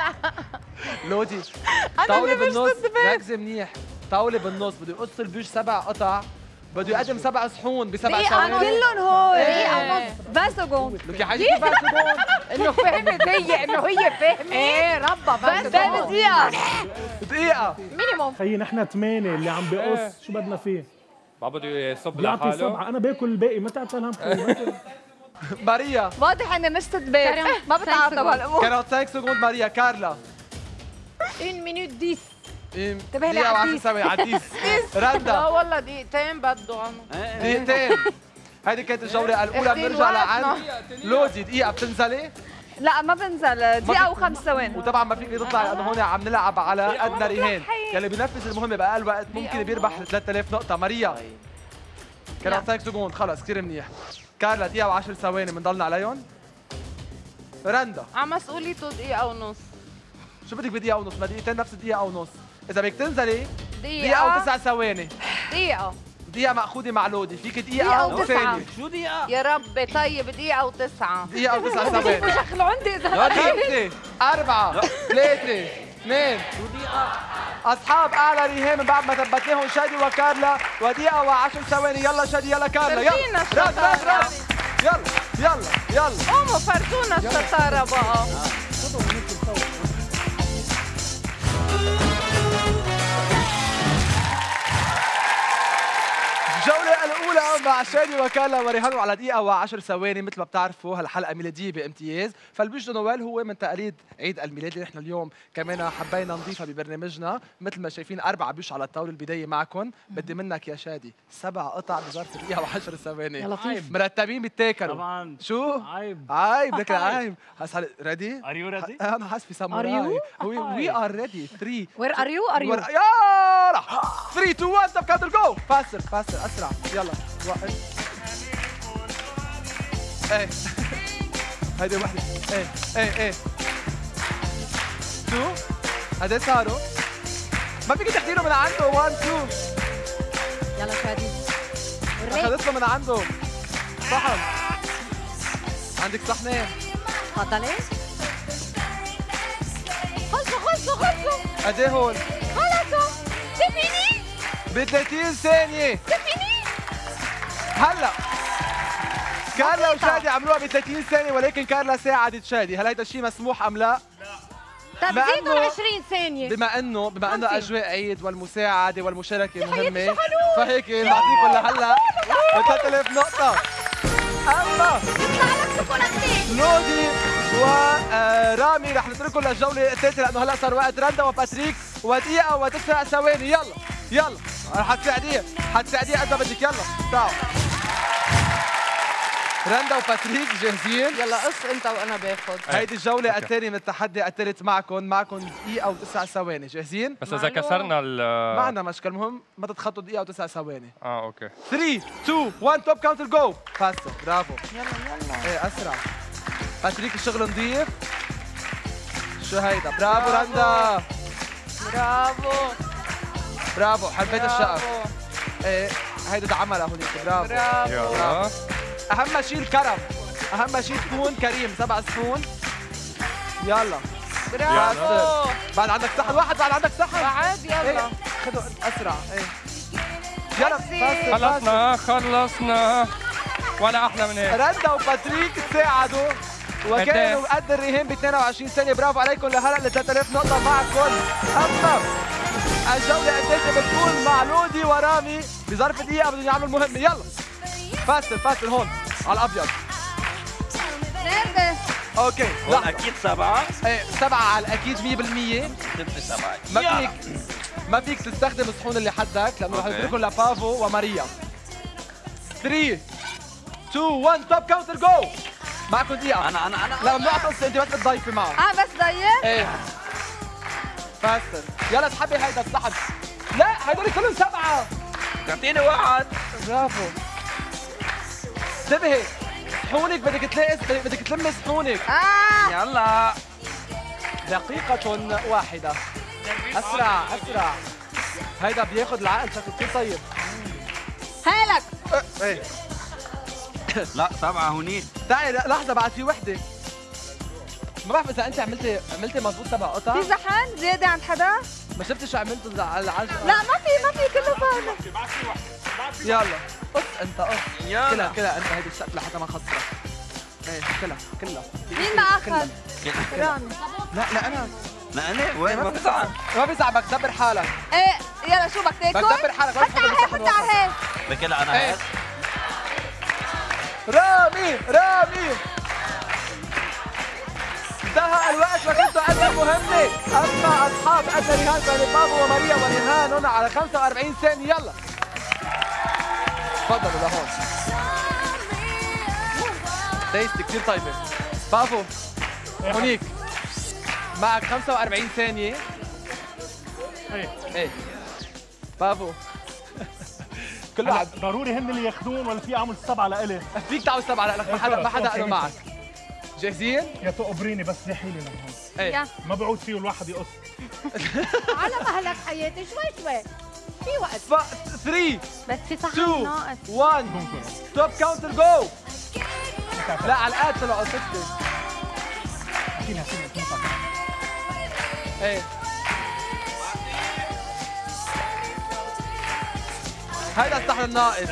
لودي طاولة بالنص ركزي منيح. طاولة بالنص بده يقص البيوش سبع قطع بده يقدم سبع صحون بسبع ثواني. كلهم هول دقيقة ونص. عشرين سكوند. لك يا حاجة كيف عشرين سكوند؟ انه فهمت هي انه هي فهمت. ايه ربا بس دقيقة دقيقة مينيموم. خيي نحن ثمانية اللي عم بقص شو بدنا فيه؟ ما بده يصب بيعطي لحاله. سبعة أنا باكل الباقي ما تعتل هم خيي. ماريا واضح اني مش ست بيت ما بتعاطى بهالامور. كانت خمسة سكوند. ماريا كارلا une minute dix. انتبهي دقيقة وعشر ثواني عديس. لا رندا والله دقيقتين بده عنه. دقيقتين. هيدي كانت الجولة الأولى. بنرجع لعند لودي. دقيقة بتنزلي؟ لا ما بنزل دقيقة وخمس ثواني. وطبعا ما فيك تطلعي لأنه هون عم نلعب على أدنى رهان. يلي بينفذ المهمة بأقل وقت ممكن بيربح ثلاثة آلاف نقطة. ماريا كانت خمسة سكوند. خلص كثير منيح. كارلا دقيقة وعشر ثواني بنضلنا عليهم. رندا على مسؤوليته دقيقة ونص. شو بدك بدقيقة ونص؟ ما دقيقتين نفس دقيقة ونص. إذا بدك تنزلي دقيقة دقيقة وتسع ثواني. دقيقة دقيقة مأخوذة مع لودي. فيك دقيقة وثانية. شو دقيقة؟ يا ربي طيب دقيقة وتسعة. دقيقة وتسع ثواني. شكله عندي إذا خمسة أربعة ثلاثة اثنين. شو دقيقة؟ أصحاب أعلى رهان من بعد ما ثبتناهم شادي وكارلا ودقيقة وعشر ثواني. يلا شادي يلا كارلا يلا. فرجينا رد رد رد. يلا يلا يلا. قوموا فرجونا الستارة بقى. الجولة الأولى مع شادي وكالا ورهان على دقيقة وعشر ثواني. مثل ما بتعرفوا هالحلقة ميلادية بامتياز، فالبيج دو نوال هو من تقاليد عيد الميلاد اللي نحن اليوم كمان حبينا نضيفها ببرنامجنا. مثل ما شايفين أربع بيوش على الطاولة. البداية معكم بدي منك يا شادي سبع قطع بظرف دقيقة وعشر ثواني. يا لطيف. مرتبين بيتاكلوا. طبعا شو؟ عيب عيب بدك عيب. هسا ريدي؟ Are you ready؟ أنا حاسس في ساموراي. وي ار ريدي. ثلاثة Where are you? Are you? يلا ثلاثة اثنين واحد ستوب كاونتر جو. فاستر فاستر اسرع. يلا واحد. ايه هيدي وحده. ايه ايه ايه شو؟ هدول صاروا ما فيك تحضيره من عنده. واحد اثنين. يلا شادي. اخذت له من عنده صحن. عندك صحنين. تفضلي. خلصوا خلصوا خلصوا. قد ايه هون؟ خلصوا. سيبيني. ب ثلاثين ثانية. سيبيني. هلا كارلا وشادي عملوها ب ثلاثين ثانية ولكن كارلا ساعدت شادي. هل هيدا الشيء مسموح أم لا؟ طب زيدوا عشرين ثانية. بما انه بما انه اجواء عيد والمساعدة والمشاركة مهمة فهيك نعطيكم لهلا ثلاثة آلاف نقطة. اما لودي ورامي رح نتركهم للجولة الثالثة لأنه هلا صار وقت رندا وباتريك ودقيقة وتسع ثواني. يلا يلا حتساعديه حتساعديه قد ما بدك. يلا تعالوا رندا وباتريك جاهزين؟ يلا قص انت وانا باخذ. هيدي الجولة الثانية من التحدي الثالث معكم، معكم دقيقة وتسع ثواني، جاهزين؟ بس إذا كسرنا ال ما عندنا مشكلة، المهم ما تتخطوا دقيقة وتسع ثواني. اه اوكي. ثلاثة اثنين واحد توب كاونتر جو. فاستر برافو. يلا يلا. ايه أسرع. باتريك الشغل نظيف. شو هيدا؟ برافو رندا. برافو. برافو حبيت الشقف. ايه هيدا دعمها هونيك. برافو. برافو. يلا. أهم شيء الكرم، أهم شيء تكون كريم. سبع سفون. يلا. برافو. بعد عندك صحن واحد، بعد عندك صحن. بعد يلا. ايه. خذوا أسرع. ايه. يلا فاستر. خلصنا خلصنا ولا أحلى من هيك. رندا وباتريك تساعدوا وكانوا قد الرهان ب اثنين وعشرين ثانية. برافو عليكم لهلا ل ثلاثة آلاف نقطة معكم. أما الجولة الثالثة بتكون مع لودي ورامي بظرف دقيقة بدهم يعملوا المهمة. يلا. فاستر فاستر هون على الابيض. نادي اوكي هون اكيد سبعه. ايه سبعه على الاكيد مية بالمية. ستة سبعه. ما فيك ما فيك تستخدم الصحون اللي حدك لانه رح يتركوا لبافو وماريا. ثلاثة اثنين واحد توب كاونتر جو. معكم دقيقة. انا انا انا لا ممنوع تقصي، انت بس بتضيفي معه. اه بس ضيف؟ ايه فاستر. يلا اسحبي هيدا السحب. لا هدول كلهم سبعة. تعطيني واحد. برافو. انتبهي صحونك بدك تلاقي بدك تلمي صحونك. اه يلا دقيقة واحدة. أسرع أسرع. هيدا بياخذ العقل شكله كثير طيب. هالك. ايه لا سبعة هونيك. تعالي لحظة بعد في وحدة. ما بعرف إذا أنت عملتي عملتي مضبوط سبع قطع. في زحان زيادة عند حدا؟ ما شفتي شو عملتوا على العجلة؟ لا ما في ما في كله فاضي. يلا قص أنت قص. يلا كلها كلها أنت هيدي الشكل لحتى ما خسرك. ايه كلها كلها. مين ما أخذ؟ رامي. لا لا أنا. لا أنا وين ما بزعل. ما بيزعبك دبر حالك. ايه يلا شو بدك تاكل؟ بدك تدبر حالك. حط على هيك حط على هيك. بكلها أنا هيك. رامي رامي انتهى الوقت وكنتوا قد المهمة. أما أصحاب الرهان بين بابو وماريا والرهان هنا على خمسة وأربعين ثانية. يلا تفضلوا لهون. تيستي كثير طيبة. بابو هونيك معك خمسة وأربعين ثانية. ايه ايه بابو كله عد. ضروري هن اللي ياخذون ولا في اعمل سبعه لإلي؟ فيك تعمل سبعة لك. ما حدا ما حدا قالوا معك. جاهزين؟ يا تقبريني بس زحي لي لهون. ايه ما بعود فيه الواحد يقص. على مهلك حياتي شوي شوي في وقت. ثلاثة بس في صحن اثنين ناقص. واحد توب كاونتر جو. لا على القاد طلعوا قصتي. فينا فينا فينا. ايه هيدا الصحن الناقص.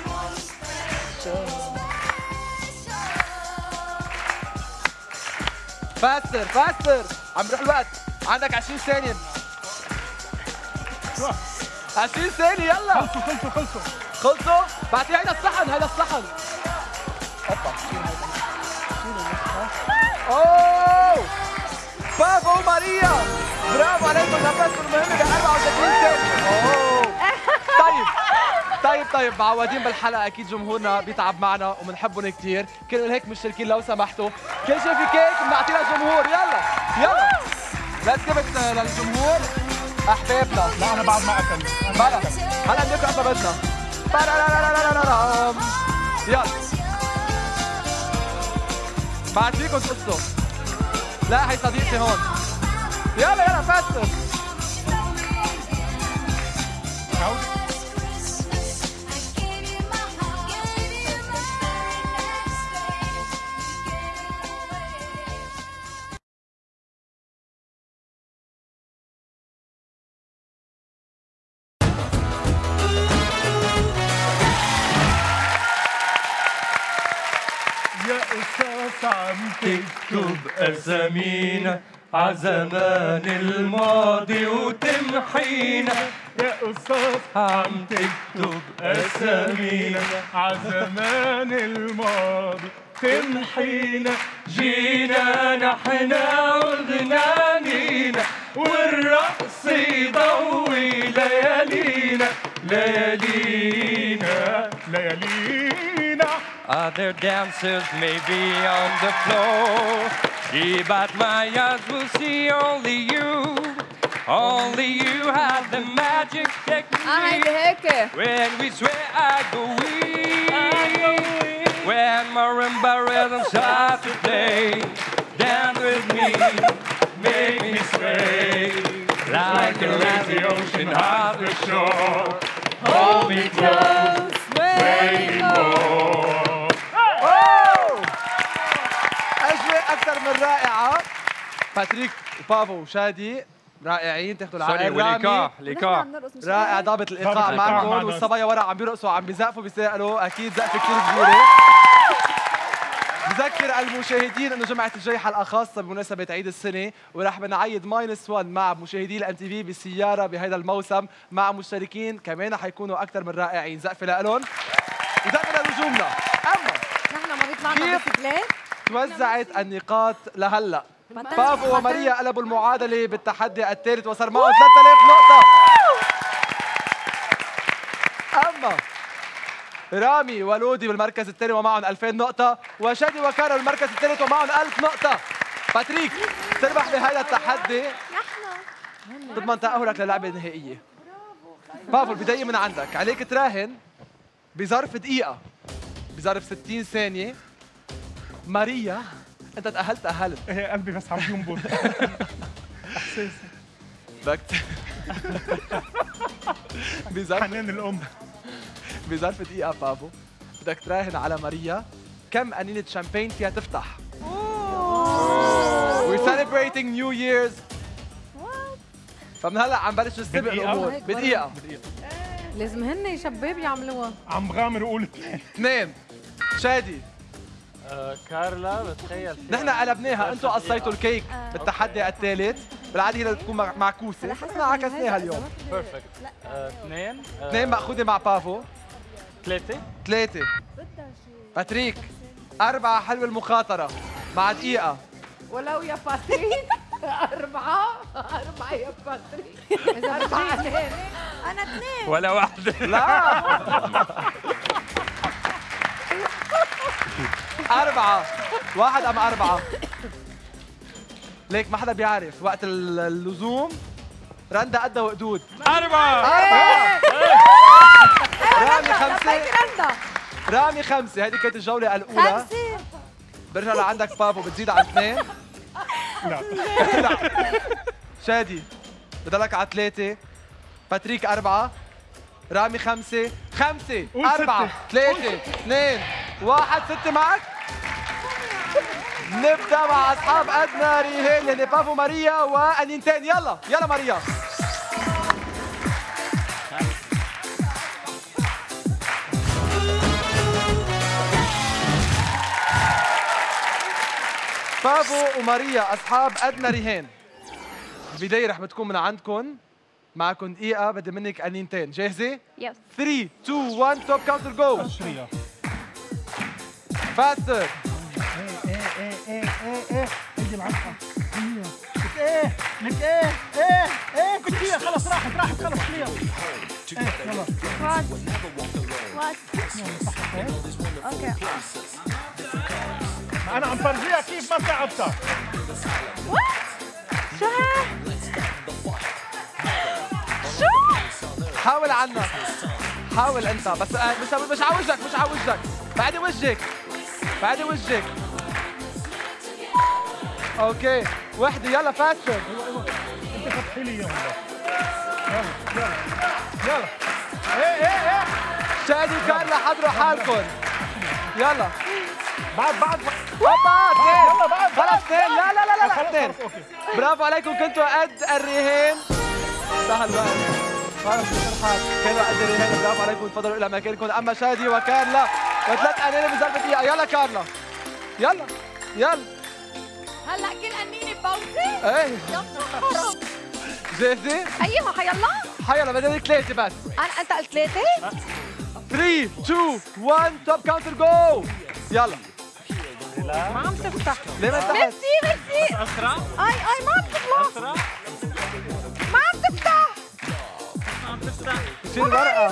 فاستر فاستر عم بروح الوقت. عندك عشرين ثانية. عشرين ثانية يلا. خلصوا خلصوا خلصوا خلصوا. بعطيه هيدا الصحن هيدا الصحن. اوبا اوه بابو وماريا برافو عليكم. نفذتوا المهمة ب أربعة وثلاثين ثانية. اوه طيب طيب طيب معودين بالحلقة أكيد جمهورنا بيتعب معنا وبنحبهم كثير. كل هيك مشتركين لو سمحتوا. كل شيء في كيك بنعطيه للجمهور. يلا يلا ليتس جيف ات للجمهور أحبابنا. لا انا بعد ما اكل. بلا هلا بدكم قد ما بدنا. برارارارارارام. يلا بعد فيكم تقصوا. لا هي صديقتي هون. يلا يلا فاستر. يا أستاذ عم تكتب أسامينا عزمان الماضي وتمحينا. يا أستاذ عم تكتب أسامينا عزمان الماضي تمحينا. جينا نحنا والغنانينا والرقص يضوي ليالينا ليالينا ليالينا. Other dancers may be on the floor, yeah, but my eyes will see only you. Only you have the magic technique. When we sway, I go weak. When marimba rhythm starts to play, dance with me, make me sway like a lazy ocean off the shore. Hold me close, sway me more. أجواء أكثر من رائعة. باتريك وبافو وشادي رائعين، تاخذوا العقل. سوري وليكا ليكا رائع، ضابط الإيقاع ضابط الإيقاع معكم، معنا. والصبايا ورا عم بيرقصوا عم بيزقفوا بيسألوا، أكيد زقفة كثير كبيرة. بذكر المشاهدين انه جمعة الجاي حلقة خاصة بمناسبة عيد السنة، ورح بنعيد ماينس واحد مع مشاهدي الام تي في بالسيارة بهذا الموسم مع مشتركين كمان حيكونوا أكثر من رائعين. زقفة لهم وزقفة لنجومنا. أما نحن ما بيطلعنا كيف بسكليت. توزعت النقاط لهلا؟ بافو وماريا قلبوا المعادلة بالتحدي الثالث وصار معهم ثلاثة آلاف نقطة. أما رامي ولودي بالمركز الثاني ومعهم ألفين نقطة، وشادي وكارا بالمركز الثالث ومعهم ألف نقطة. باتريك تربح بهذا التحدي، تضمن تأهلك للعبة النهائية. بافو البداية من عندك، عليك تراهن بظرف دقيقة، بظرف ستين ثانية. ماريا انت تأهلت تأهلت. ايه قلبي بس عم ينبض. احساسي بدك بظرف حنان الام. بظرف دقيقة بافو بدك تراهن على ماريا كم قنينة شامبين فيها تفتح. We're celebrating New Year's. فمن هلا عم بلش نسبق الامور بدقيقة. لازم هن شباب يعملوها. عم بغامر وقول اثنين. اثنين. شادي. آه، كارلا بتخيل نحن قلبناها، انتم قصيتوا الكيك بالتحدي الثالث، بالعاده هي بتكون معكوسه، بس احنا عكسناها اليوم. بيرفكت. اثنين اثنين مأخوذة مع بافو. ثلاثة ثلاثة. باتريك. أربعة حلوة المخاطرة مع دقيقة. ولو يا باتريك أربعة أربعة يا باتريك. أربعة اثنين. أنا اثنين. ولا واحدة. لا. أربعة. واحد أم أربعة؟ ليك ما حدا بيعرف وقت اللزوم رندا قدها وقدود. أربعة. أربعة. رامي خمسة. رامي خمسة، هذه كانت الجولة الأولى. خمسة. برجع لعندك بابو بتزيد على اثنين. لا. لا. شادي بضلك على ثلاثة. باتريك أربعة. رامي خمسة. خمسة. أربعة. ثلاثة. اثنين. واحد. ستة معك. نبدأ مع أصحاب أدنى ريهان اللي بافو ماريا وأنينتين. يلا يلا ماريا. بافو وماريا أصحاب أدنى رهان. البداية رح بتكون من عندكم، معكم دقيقة، بدي منك أنينتين، جاهزة؟ يس. ثلاثة اثنين واحد توب كاونتر جو. أشرية. فاستر. ايه ايه ايه ايه ايه هيدي العصا. لك ايه لك ايه ايه ايه كنت فيها خلص راحت راحت خلص فيها. ايه يلا. وات وات اوكي. انا عم فرجيها كيف ما بتعبتها. وات شو ها شو حاول عنا، حاول أنت بس. مش مش على وجهك، مش على وجهك، بعدي وجهك، بعدي وجهك. اوكي وحده. يلا فاستر. انت فتحي لي اياهم. يلا يلا يلا. ايه ايه ايه شادي وكارلا حضروا حالكم. يلا بعد بعد هوبا اثنين. يلا بعد خلص اثنين. لا لا لا لا خلص اثنين. خلص اوكي. برافو عليكم، كنتوا قد الرهان. سهل بقى خلص الحال، كانوا قد الرهان. برافو عليكم، تفضلوا الى مكانكم. اما شادي وكارلا وثلاث قنانين بظرف دقيقه. يلا كارلا يلا يلا. هلا كل قنينة بوزة؟ ايه جاهزة؟ ايوه حيلا حيلا بدنا لك ثلاثة بس. انا انت قلت ثلاثة؟ ثلاثة اثنين واحد توب كاونتر جو. يلا. ما عم تفتح. ليه ما فتحت؟ ميرسي ميرسي. اسرع. اي اي ما عم تطلع. اسرع. شيل الورقة.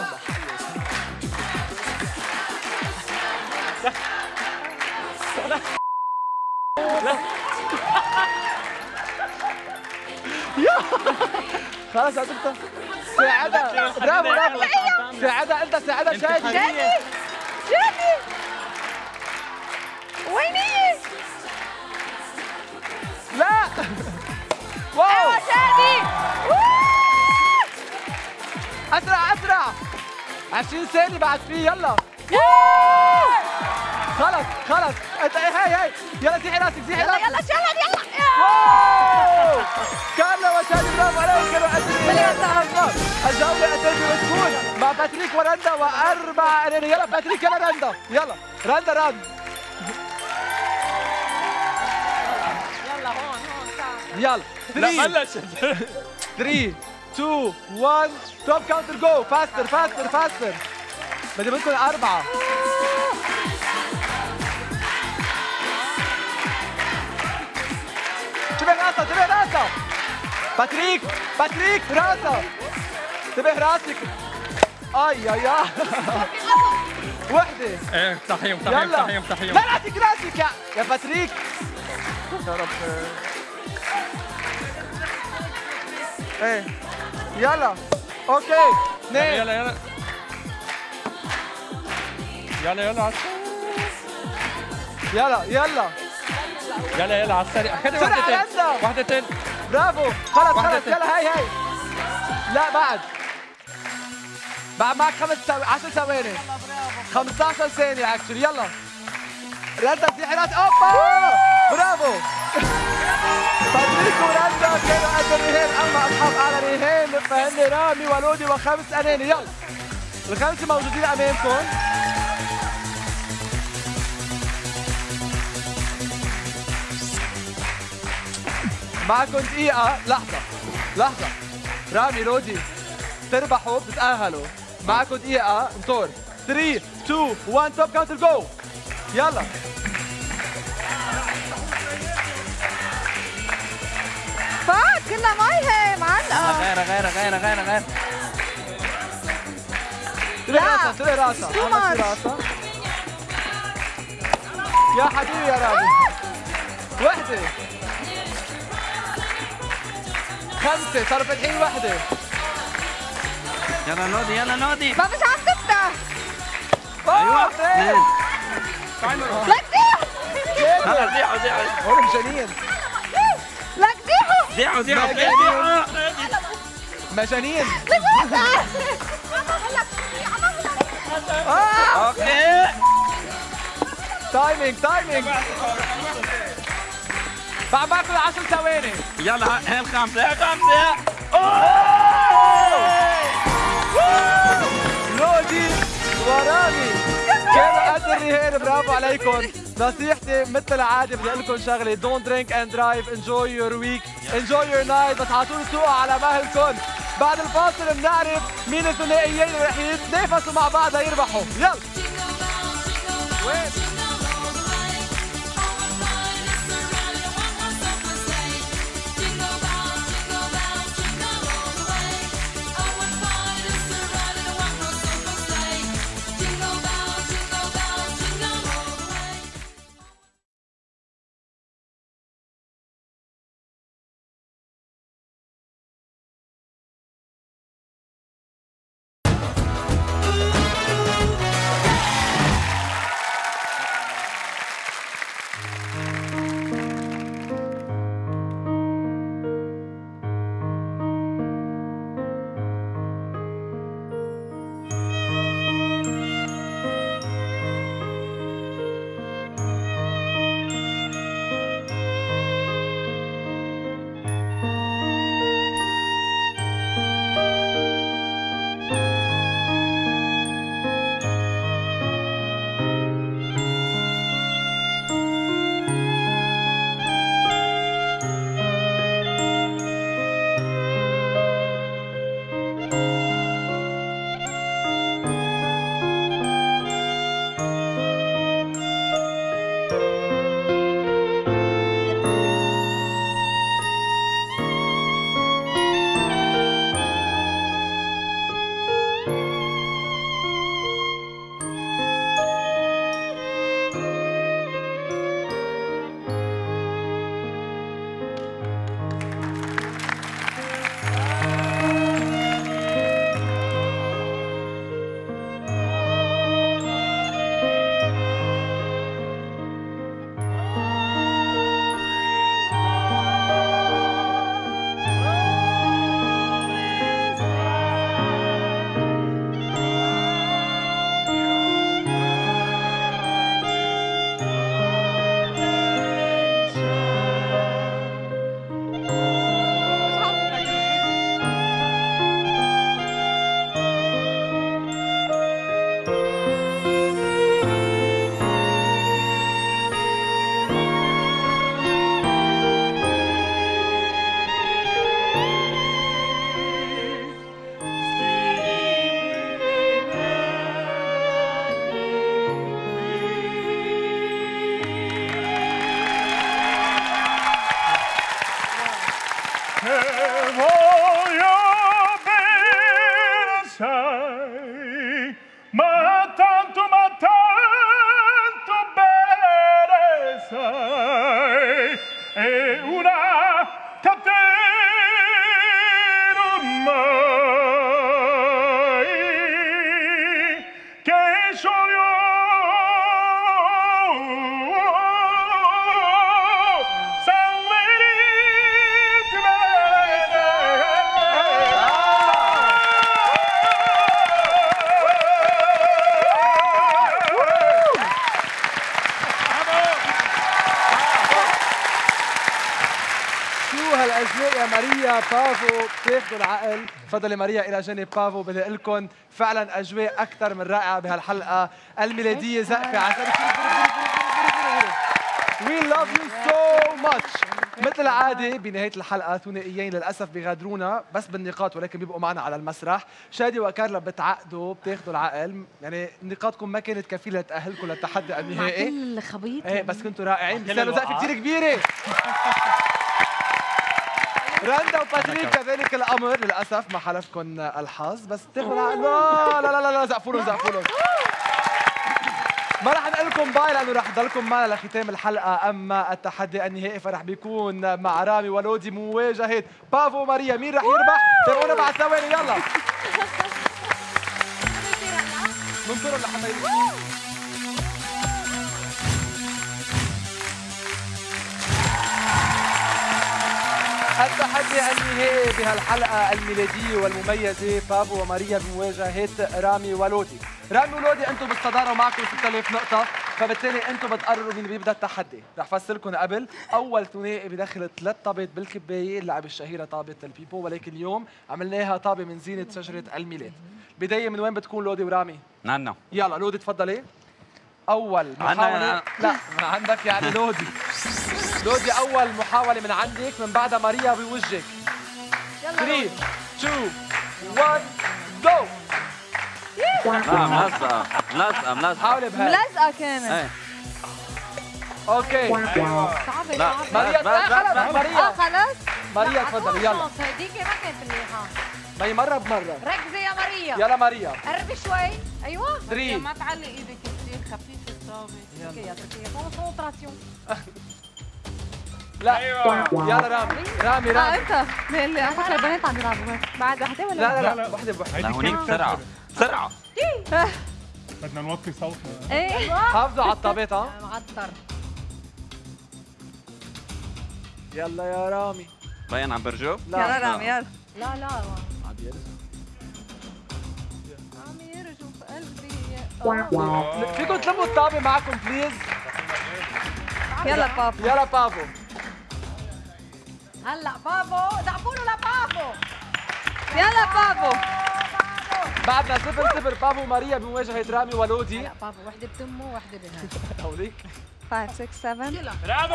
يا خلاص انت ساعدها. برافو برافو. ساعدها انت، ساعدها شادي. شادي شادي ويني؟ لا واو ايوه شادي. اسرع اسرع. عشرين ثانية بعد فيه. يلا خلص خلص. انت هاي هاي يلا زيحي راسك زيحي يلا راسك. يلا شلون يلا. واو كارلا وشادي برافو عليهم. كانوا قادرين. الجولة التالية بتكون مع باتريك ورندا وأربع أناني. يلا باتريك يلا رندا. يلا رندا رند. يلا هون هون تعال. يلا لا بلشت. ثلاثة اثنين واحد توب كاونتر جو. فاستر فاستر فاستر. بدي منكم أربعة. انتبه راسها انتبه راسها. باتريك باتريك راسها. انتبه راسك. اي اي اي. وحدة. ايه افتحيهم افتحيهم افتحيهم افتحيهم. لا راسك راسك يا يا باتريك. يا رب. ايه يلا اوكي اثنين. يلا يلا يلا يلا يلا يلا يلا يلا على السريع. خدي سرعة واحدتين رندا. واحدتين. برافو خلص خلص. واحدتين. يلا هاي هاي. لا بعد بعد معك خمس ثواني عشر ثواني. خمسة عشر ثانية اكشلي. يلا رندا زيحي راسك. اوبا برافو. باتريك ورندا كانوا قد الرهان. اما اصحاب اعلى رهان فهن رامي ولودي وخمس اناني. يلا الخمسه موجودين امامكم. معكم دقيقة. لحظة لحظة. رامي لودي تربحوا بتتأهلوا. معكم دقيقة. انطر ثلاثة اثنين واحد توب كاونتر جو. يلا فاك كلها مي هي معلقة. غير غير غير غير غير. انتبه راسها انتبه راسها. عملتي راسها يا حبيبي يا رامي. وحدة خمسة صاروا فاتحين. وحدة يلا نودي يلا نودي. ما مش عم تفتح. ايوه اثنين. لك زيحوا. هلا زيحوا زيحوا. هون مجانين. لك زيحوا. زيحوا زيحوا زيحوا. مجانين. اوكي. تايمينج تايمينج. بعد باكل عشر ثواني. يلا هاي الخامسة هاي الخامسة. لودي ورامي كانوا قد الرهان. برافو عليكم. نصيحتي مثل العادة بدي اقول لكم شغلة. دونت درينك اند درايف. انجوي يور ويك انجوي يور نايت. بس اعطوني سوقوا على مهلكم. بعد الفاصل بنعرف مين الثنائيين اللي رح يتنافسوا مع بعض ليربحوا. يلا وين الاجواء يا ماريا بافو بتاخذوا العقل. تفضلي ماريا الى جانب بافو. بدي اقول لكم فعلا اجواء اكثر من رائعه بهالحلقه الميلاديه. زقفه عسل. We love you so much. مثل العادة بنهاية الحلقة ثنائيين للأسف بيغادرونا بس بالنقاط ولكن بيبقوا معنا على المسرح. شادي وكارلا بتعقدوا بتاخذوا العقل، يعني نقاطكم ما كانت كفيلة تأهلكم للتحدي النهائي. مع كل خبيط. ايه بس كنتوا رائعين، بيستاهلوا زقفة كثير كبيرة. رندا وباتريك كذلك الأمر، للأسف ما حالفكم الحظ بس بتاخذوا العقل. لا لا لا لا زقفوا لهم زقفوا لهم. ما رح نقول لكم باي لانه رح ضلكم معنا لختام الحلقه، اما التحدي النهائي فرح بيكون مع رامي ولودي مواجهه بافو وماريا. مين رح يربح؟ تابعونا بعد ثواني. يلا ننطرهم لحتى يربحوا. التحدي النهائي بهالحلقه الميلاديه والمميزه بافو وماريا بمواجهه رامي ولودي. رامي ولودي انتم بالصداره ومعكم ستة آلاف نقطه، فبالتالي انتم بتقرروا مين بيبدا التحدي. رح فسركم قبل. اول ثنائي بدخل ثلاث طابات بالكبايه، اللعبه الشهيره طابه البيبو، ولكن اليوم عملناها طابه من زينه شجره الميلاد. بدايه من وين بتكون لودي ورامي؟ عنا. يلا لودي تفضلي. اول محاوله. لا من عندك يعني لودي. لودي اول محاوله من عندك، من بعدها ماريا بوجهك. ثلاثة اثنين واحد جو. لا ملزقة ملزقة ملزقة. حاولي بهاي. ملزقة كانت. ايه اوكي. صعبة لا ماريا خلص. ماريا اه خلص. ماريا تفضلي يلا. هديك ما كانت منيحة. ما هي مرة بمرة. ركزي يا ماريا. يلا ماريا. قربي شوي. ايوه. ثلاثة. ما تعلي ايدك كثير خفيفة الطابة. تركيا تركيا كونسنتراسيون. لا يلا رامي. رامي اه رامي. انت اللي على فكرة البنات عم يلعبوا بعد وحدة ولا لا لا لا وحدة بوحدة. لا هونيك بسرعة بسرعة. بدنا نوطي صوتنا. ايه حافظوا على الطابات. ها معطر. يلا يا رامي. باين عم برجو؟ يلا رامي يلا. لا لا عم يرجع. عم يرجوا في قلبي. فيكم تلموا الطابة معكم بليز؟ يلا بابا. يلا بافو. هلا بافو دعموا له لبافو. يلا بابو. بعدنا صفر صفر. بافو وماريا بمواجهة رامي ولودي. لا بافو وحده بتمه وحده بنهاية. هوليك خمسة ستة سبعة. برافو.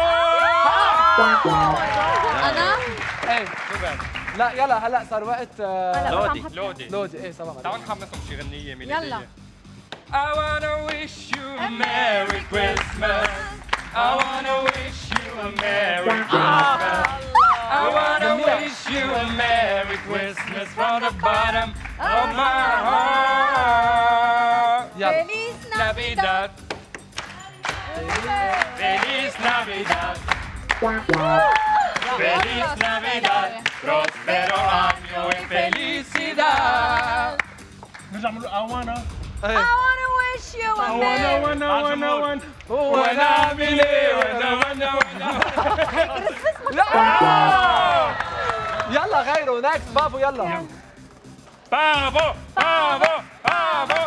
انا؟ ايه لا يلا هلا صار وقت. لودي لودي لودي ايه سوا. تعالوا نحمسهم شي غنية ميلادية. يلا. I wanna wish you a Merry Christmas. I wanna wish you a Merry Christmas. I wanna wish you a Merry Christmas from the bottom of my heart. Feliz Navidad. Feliz Navidad. Feliz Navidad. Prospero año y felicidad. نرجع نقول I wanna. I wanna wish you a I wanna merry. wanna wanna wanna. وانا اعمل ايه وانا وانا وانا. لا يلا غيره. نكست بافو يلا. بافو بافو بافو.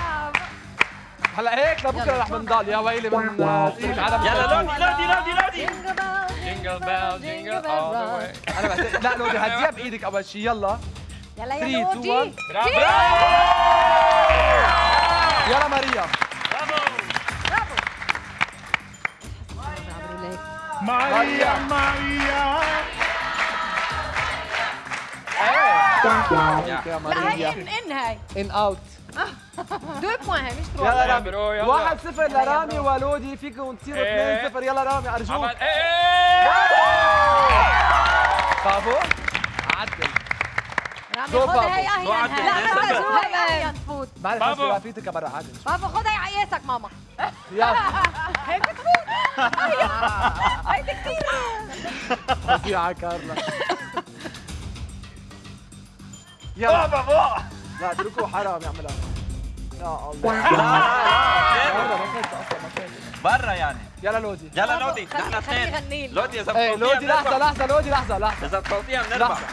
هلا هيك لبكره رح بنضل. يا ويلي من عدم. يلا لودي لودي لودي لودي. Jingle Jingle bell jingle all the way. انا بعتقد لا لودي هديها بايدك اول شيء. يلا يلا ثلاثة يا اثنين واحد. لودي. يلا ماريا. ماريا ماريا. يا لا هي ماريا. ان ان هاي. ان اوت. دو بوان هاي مش تروح. يلا برو، رامي. يلا. واحد صفر لرامي ولودي. فيكم تصيروا إيه. اثنين صفر. يلا رامي ارجوك. عمل ايه. بافو عدل. رامي جو خذ هي بافو. اهين عدل. هاي. لا، لا لا، شو لا. هي اهين تفوت. بعرف بافو. بس فيتك برا عادل. بابا خذ هي عياسك ماما. يلا هيك بتفوت. هيدي كثير. فظيعة كارلا. يلا بابا. لا اتركوه حرام يعملها. يا الله. برا ما كانت اصلا ما كانت. برا يعني. يلا لودي. يلا لودي خليه- نحن خليه اثنين. يغني لنا. لودي اذا ايه بتفوتيها لودي لحظة بنربح. لحظة لودي لحظة لحظة. اذا بتفوتيها بنربح. لحظة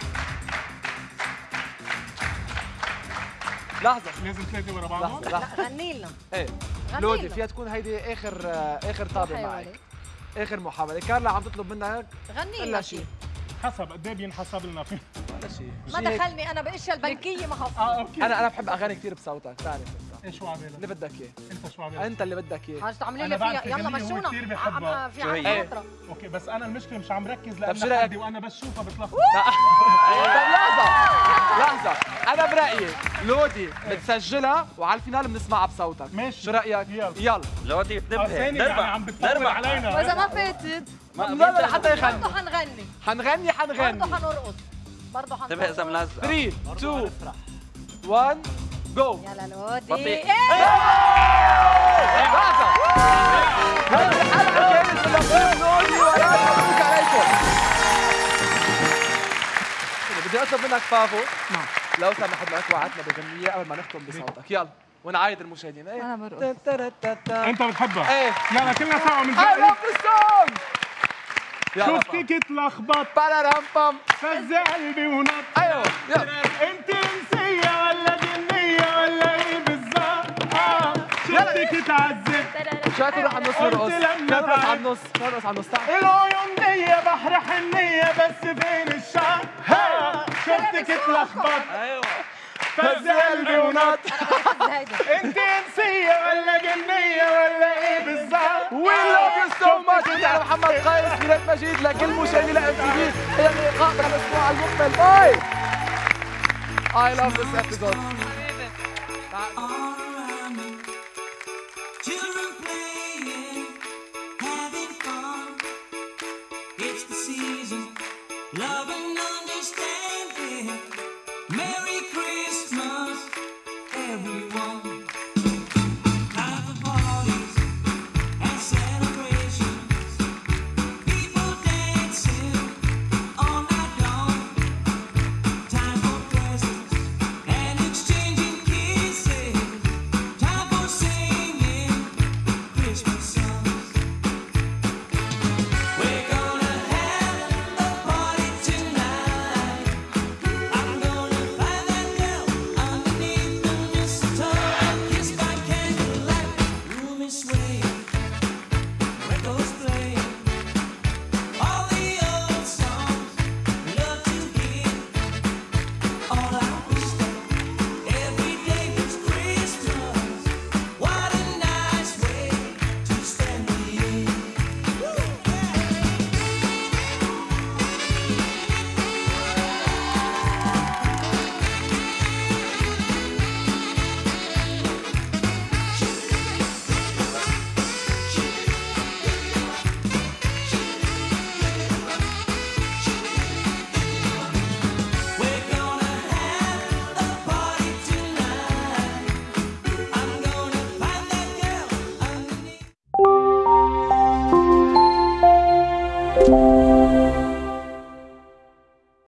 لحظة لازم ثلاثة ورا بعضهم. لحظة لحظة. غني لنا. ايه غني لودي لنا. فيها تكون هيدي اخر اخر طابة روحي يا معك. ولد. اخر محاولة. كارلا عم تطلب منك غني الا لنا شيء. شيء. حسب قد ايه بينحسب لنا فيه. ولا شيء. ما دخلني انا باشياء البنكيه ما خصني. اه اوكي. انا انا بحب اغاني كثير بصوتك، بتعرف انت. ايش شو عبالك؟ اللي بدك اياه. انت شو عبالك؟ انت اللي بدك اياه. حاجة تعملي أنا لي بعرف فيها يلا غنية هو مشونا. كتير بحبها. في شو عندي هي؟ فترة. اوكي بس انا المشكله مش عم بركز طب لان شو رأيك؟ حدي وانا بشوفها بتلخبط. طب لحظة لحظة، أنا برأيي لودي بتسجلها وعلى الفينال بنسمعها بصوتك. ماشي. شو رأيك؟ يلا. يلا. لودي اه بتنبه ثاني يعني عم بتطول علينا. واذا ما فاتت لا لا حتى يغني. برضه حنغني. حنغني حنغني. برضه حنرقص. برضه حنرقص. انتبه اذا ملزق. ثلاثة اثنين واحد جو. يلا لودي. بطيء. لحظة. هذه الحلقة كانت من لودي وأنا مبروك عليكم. بدي أطلب منك فافو. نعم. لو سمحت معك وعدتنا بغنية قبل ما نختم بصوتك، يلا ونعايد المشاهدين. ايه أنا برقص. انت بتحبها؟ ايه يلا كلنا سوا من I love this song. يلا شفتك اتلخبط بارارام بام فز قلبي ونط. ايوه يلا. انت انسيه ولا جنيه ولا ايه بالظبط؟ اه شفتك اتعذب. شكله رح النص نرقص. نرقص على النص نرقص على النص. تعال. العيون دي بحر حنيه بس فين الشعر؟ ها شفتك اتلخبط. ايوه فز قلبي ونط. انت انسيه ولا جنيه ولا ايه بالظبط؟ We love you so much. انت على محمد قايس ميلاد مجيد لكل مشاهدي لا ام تي في. الى اللقاء مع الاسبوع المقبل. باي. I love this episode. Children playing, having fun. It's the season, love and understanding.